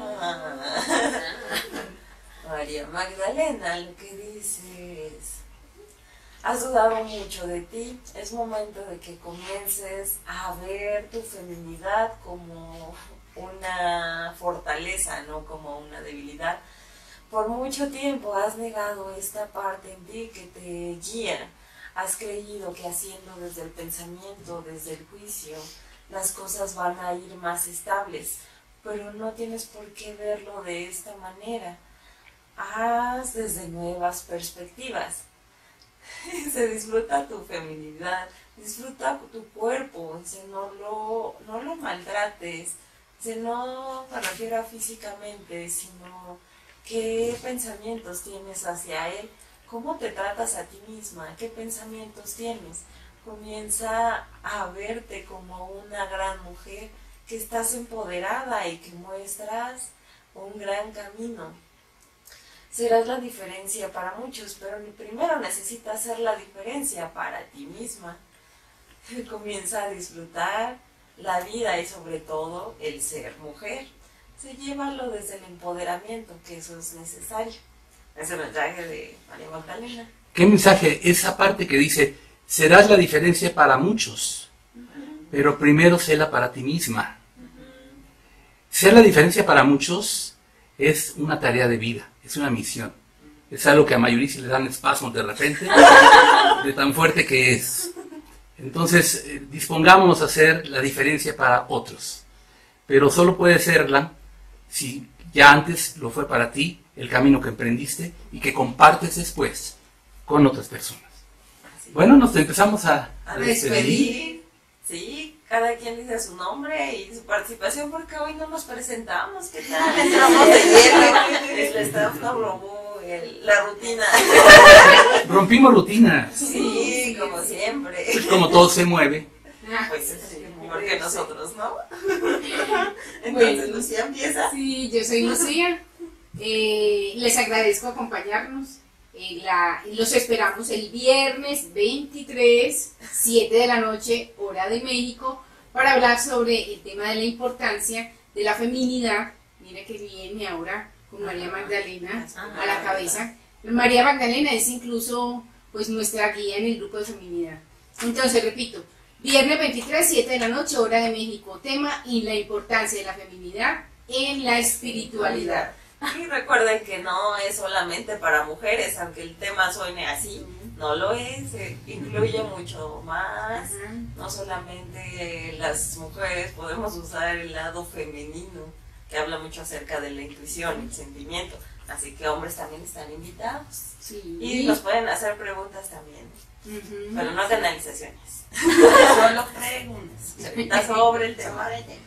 María Magdalena, lo que dice es: has dudado mucho de ti, es momento de que comiences a ver tu feminidad como una fortaleza, no como una debilidad. Por mucho tiempo has negado esta parte en ti que te guía. Has creído que haciendo desde el pensamiento, desde el juicio, las cosas van a ir más estables, pero no tienes por qué verlo de esta manera. Haz desde nuevas perspectivas. Se disfruta tu feminidad, disfruta tu cuerpo, no lo maltrates, no me refiero a físicamente, sino qué pensamientos tienes hacia él. ¿Cómo te tratas a ti misma? ¿Qué pensamientos tienes? Comienza a verte como una gran mujer, que estás empoderada y que muestras un gran camino. Serás la diferencia para muchos, pero primero necesitas ser la diferencia para ti misma. Comienza a disfrutar la vida y sobre todo el ser mujer. Llévalo desde el empoderamiento, que eso es necesario. Es el mensaje de María Magdalena. ¿Qué mensaje? Esa parte que dice: serás la diferencia para muchos, pero primero séla para ti misma. Ser la diferencia para muchos es una tarea de vida, es una misión. Es algo que a Mayurici le dan espasmos de repente, de tan fuerte que es. Entonces, dispongámonos a hacer la diferencia para otros. Pero solo puede serla si ya antes lo fue para ti, el camino que emprendiste y que compartes después con otras personas. Bueno, nos empezamos a despedir. Sí, cada quien dice su nombre y su participación, porque hoy no nos presentamos. ¿Qué tal? Entramos de lleno. El staff nos robó la rutina. Rompimos rutinas. Sí, como siempre. Pues como todo se mueve. Pues porque nosotros, ¿no? Entonces, Lucía empieza. Sí, yo soy Lucía. Les agradezco acompañarnos. Los esperamos el viernes 23, 7 de la noche, hora de México, para hablar sobre el tema de la importancia de la feminidad. Mira que viene ahora con María Magdalena a la cabeza. María Magdalena es incluso pues nuestra guía en el grupo de feminidad. Entonces, repito, viernes 23, 7 de la noche, hora de México, tema y la importancia de la feminidad en la espiritualidad. Y recuerden que no es solamente para mujeres, aunque el tema suene así, no lo es, incluye mucho más. No solamente las mujeres podemos usar el lado femenino, que habla mucho acerca de la intuición y el sentimiento, así que hombres también están invitados. Sí. Y nos pueden hacer preguntas también, pero no canalizaciones, solo preguntas sobre el tema.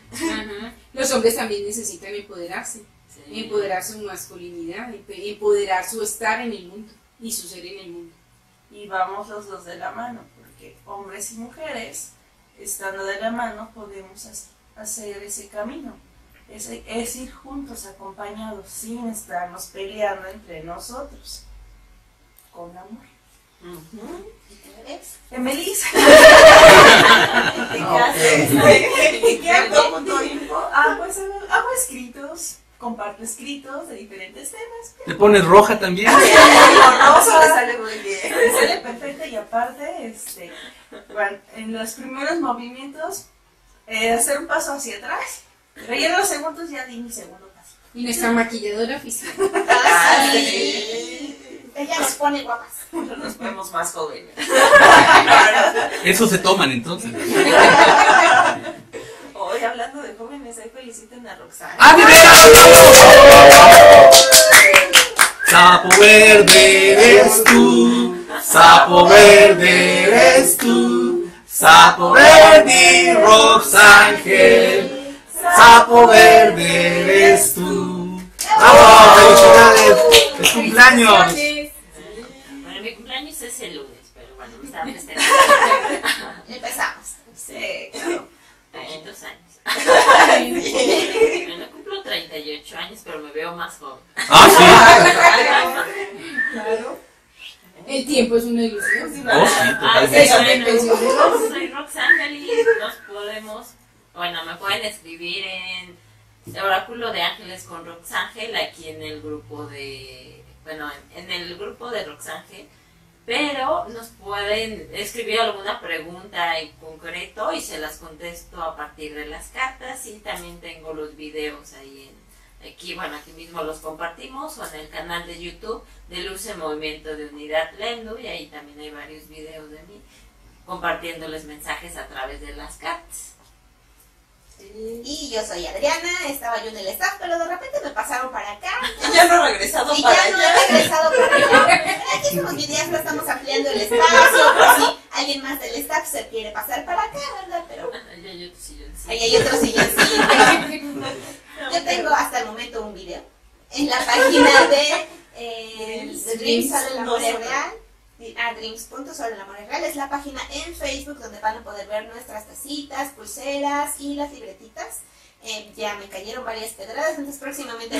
Los hombres también necesitan empoderarse. Empoderar su masculinidad, empoderar su estar en el mundo y su ser en el mundo. Y vamos los dos de la mano, porque hombres y mujeres, estando de la mano, podemos hacer ese camino. Es ir juntos, acompañados, sin estarnos peleando entre nosotros, con amor. Melissa. ¿Y qué hago con tu info? Pues hago escritos. Comparto escritos de diferentes temas. ¿Te pones roja también? Eso le sale muy bien. Me sale perfecto y aparte, en los primeros movimientos, hacer un paso hacia atrás, pero ya en los segundos ya di mi segundo paso. Y nuestra maquilladora oficial. Ella nos pone guapas. Nos vemos más jóvenes. Eso se toman entonces. Hoy hablando de jóvenes, ahí feliciten a Roxana. ¡Ah, de veras! Sapo verde eres tú, sapo verde eres tú, sapo verde Roxángel, sapo verde eres tú. ¡Bravo! ¡Felicidades! ¡Es cumpleaños! Bueno, mi cumpleaños es el lunes, pero bueno, me estaba festejando. más joven. Ah, Claro. El tiempo es una ilusión. sí. Oh, sí, totalmente. Soy Roxángel y nos podemos, bueno, me pueden escribir en Oráculo de Ángeles con Roxángel aquí en el grupo de, bueno, en el grupo de Roxángel, pero nos pueden escribir alguna pregunta en concreto y se las contesto a partir de las cartas, y también tengo los videos ahí aquí mismo los compartimos, o en el canal de YouTube de Luz en Movimiento de Unidad Lemdu, y ahí también hay varios videos de mí compartiéndoles mensajes a través de las cartas. Y yo soy Adriana, estaba yo en el staff, pero de repente me pasaron para acá. Y ya no he regresado Y para ya no allá. he regresado para allá. Aquí somos videos, estamos ampliando el espacio, por si alguien más del staff se quiere pasar para acá, ¿verdad? Pero Ahí hay otro silloncito. ahí hay otro silloncito. Yo tengo hasta el momento un video en la página de Dreams sobre el amor es real. Dreams sobre el amor es real es la página en Facebook donde van a poder ver nuestras tacitas, pulseras y las libretitas. Ya me cayeron varias pedradas, entonces próximamente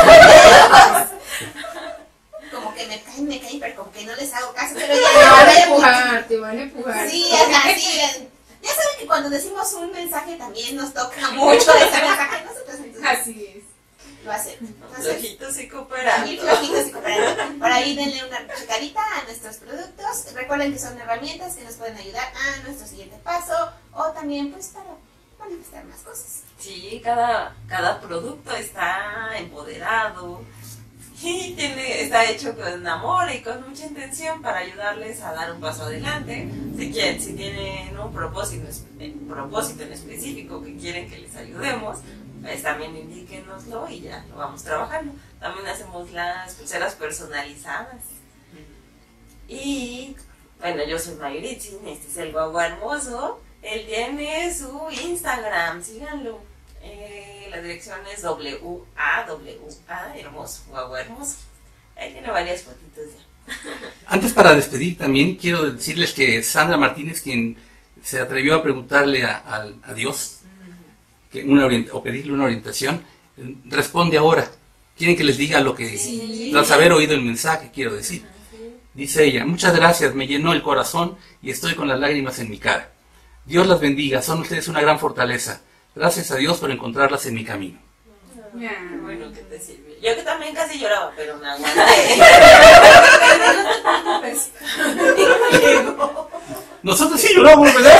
como que me caen, pero como que no les hago caso, pero ya Te van a empujar, te van a empujar. Sí, sí. Ya saben que cuando decimos un mensaje también nos toca mucho ese mensaje a nosotros, entonces Así es. lo hacemos. Entonces, Flojitos y cooperando. y flojitos y cooperando. Por ahí denle una checadita a nuestros productos. Recuerden que son herramientas que nos pueden ayudar a nuestro siguiente paso, o también pues para manifestar más cosas. Sí, cada producto está empoderado y está hecho con amor y con mucha intención para ayudarles a dar un paso adelante. Si tienen un propósito en específico que quieren que les ayudemos, pues también indíquenoslo y ya lo vamos trabajando. También hacemos las pulseras personalizadas. Y bueno, yo soy Mayuritzin, este es el Guagua Hermoso. Él tiene su Instagram, síganlo. La dirección es WA Hermoso, Guagua Hermoso. Ahí tiene varias fotitos ya. Antes, para despedir también, quiero decirles que Sandra Martínez, quien se atrevió a preguntarle a Dios o pedirle una orientación, responde ahora. Quieren que les diga lo que, tras haber oído el mensaje, quiero decir. Dice ella: muchas gracias, me llenó el corazón y estoy con las lágrimas en mi cara. Dios las bendiga, son ustedes una gran fortaleza. Gracias a Dios por encontrarlas en mi camino. Qué bueno que te sirve. Yo que también casi lloraba, pero me aguanté. Nosotros sí lloramos, ¿verdad?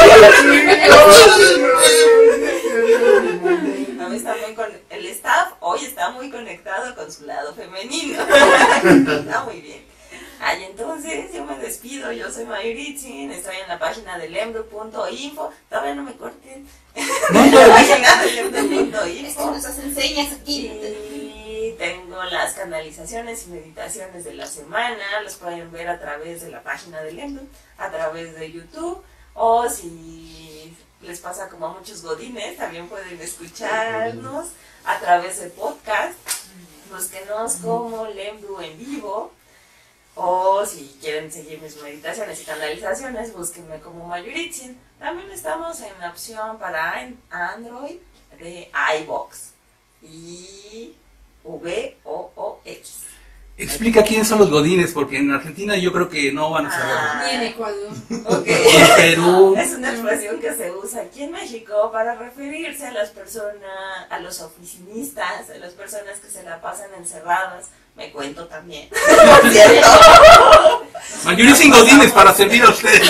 A veces también con el staff hoy está muy conectado con su lado femenino. Está muy bien. Ay, entonces yo me despido. Yo soy Mayuritzin, estoy en la página de lemdu.info. Todavía no me corten. En la página de lemdu.info. Es que nos hacen señas aquí. Y tengo las canalizaciones y meditaciones de la semana. Los pueden ver a través de la página de Lemdu, a través de YouTube, o si les pasa como a muchos godines, también pueden escucharnos a través de podcast. Búsquenos como Lemdu en vivo. O si quieren seguir mis meditaciones y canalizaciones, búsquenme como Mayuritzin. También estamos en la opción para Android de iVoox y VOOX. Explica quiénes son los godines, porque en Argentina yo creo que no van a saber. Y en Ecuador. Okay. En Perú. Es una expresión que se usa aquí en México para referirse a las personas, a los oficinistas, a las personas que se la pasan encerradas. Me cuento también. Por cierto. Mayuritzin godines para servir a ustedes.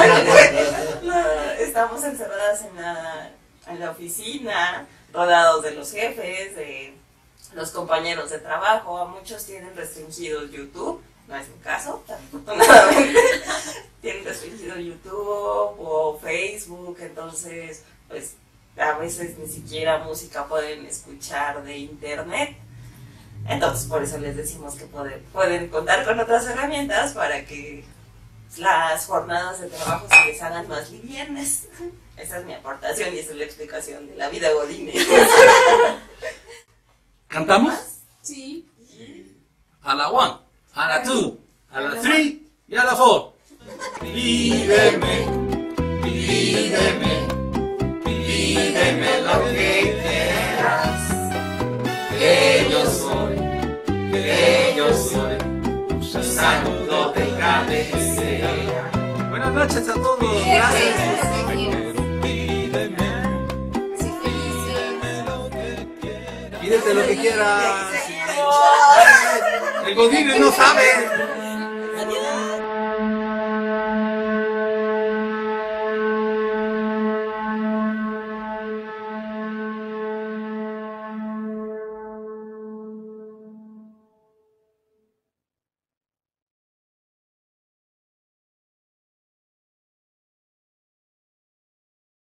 Estamos encerradas en la oficina, rodeados de los jefes, de los compañeros de trabajo. A muchos tienen restringido YouTube, no es mi caso, afortunadamente. Tienen restringido YouTube o Facebook, entonces pues a veces ni siquiera música pueden escuchar de internet. Entonces por eso les decimos que pueden contar con otras herramientas para que las jornadas de trabajo se les hagan más livianas. Esa es mi aportación y esa es la explicación de la vida godines. ¿Cantamos? Sí. A la 1, a la 2, a la 3 y a la 4. Pídeme, pídeme, pídeme lo que quieras, que yo soy noches a todos. Gracias. Pídete lo que quieras. El Godín no sabe.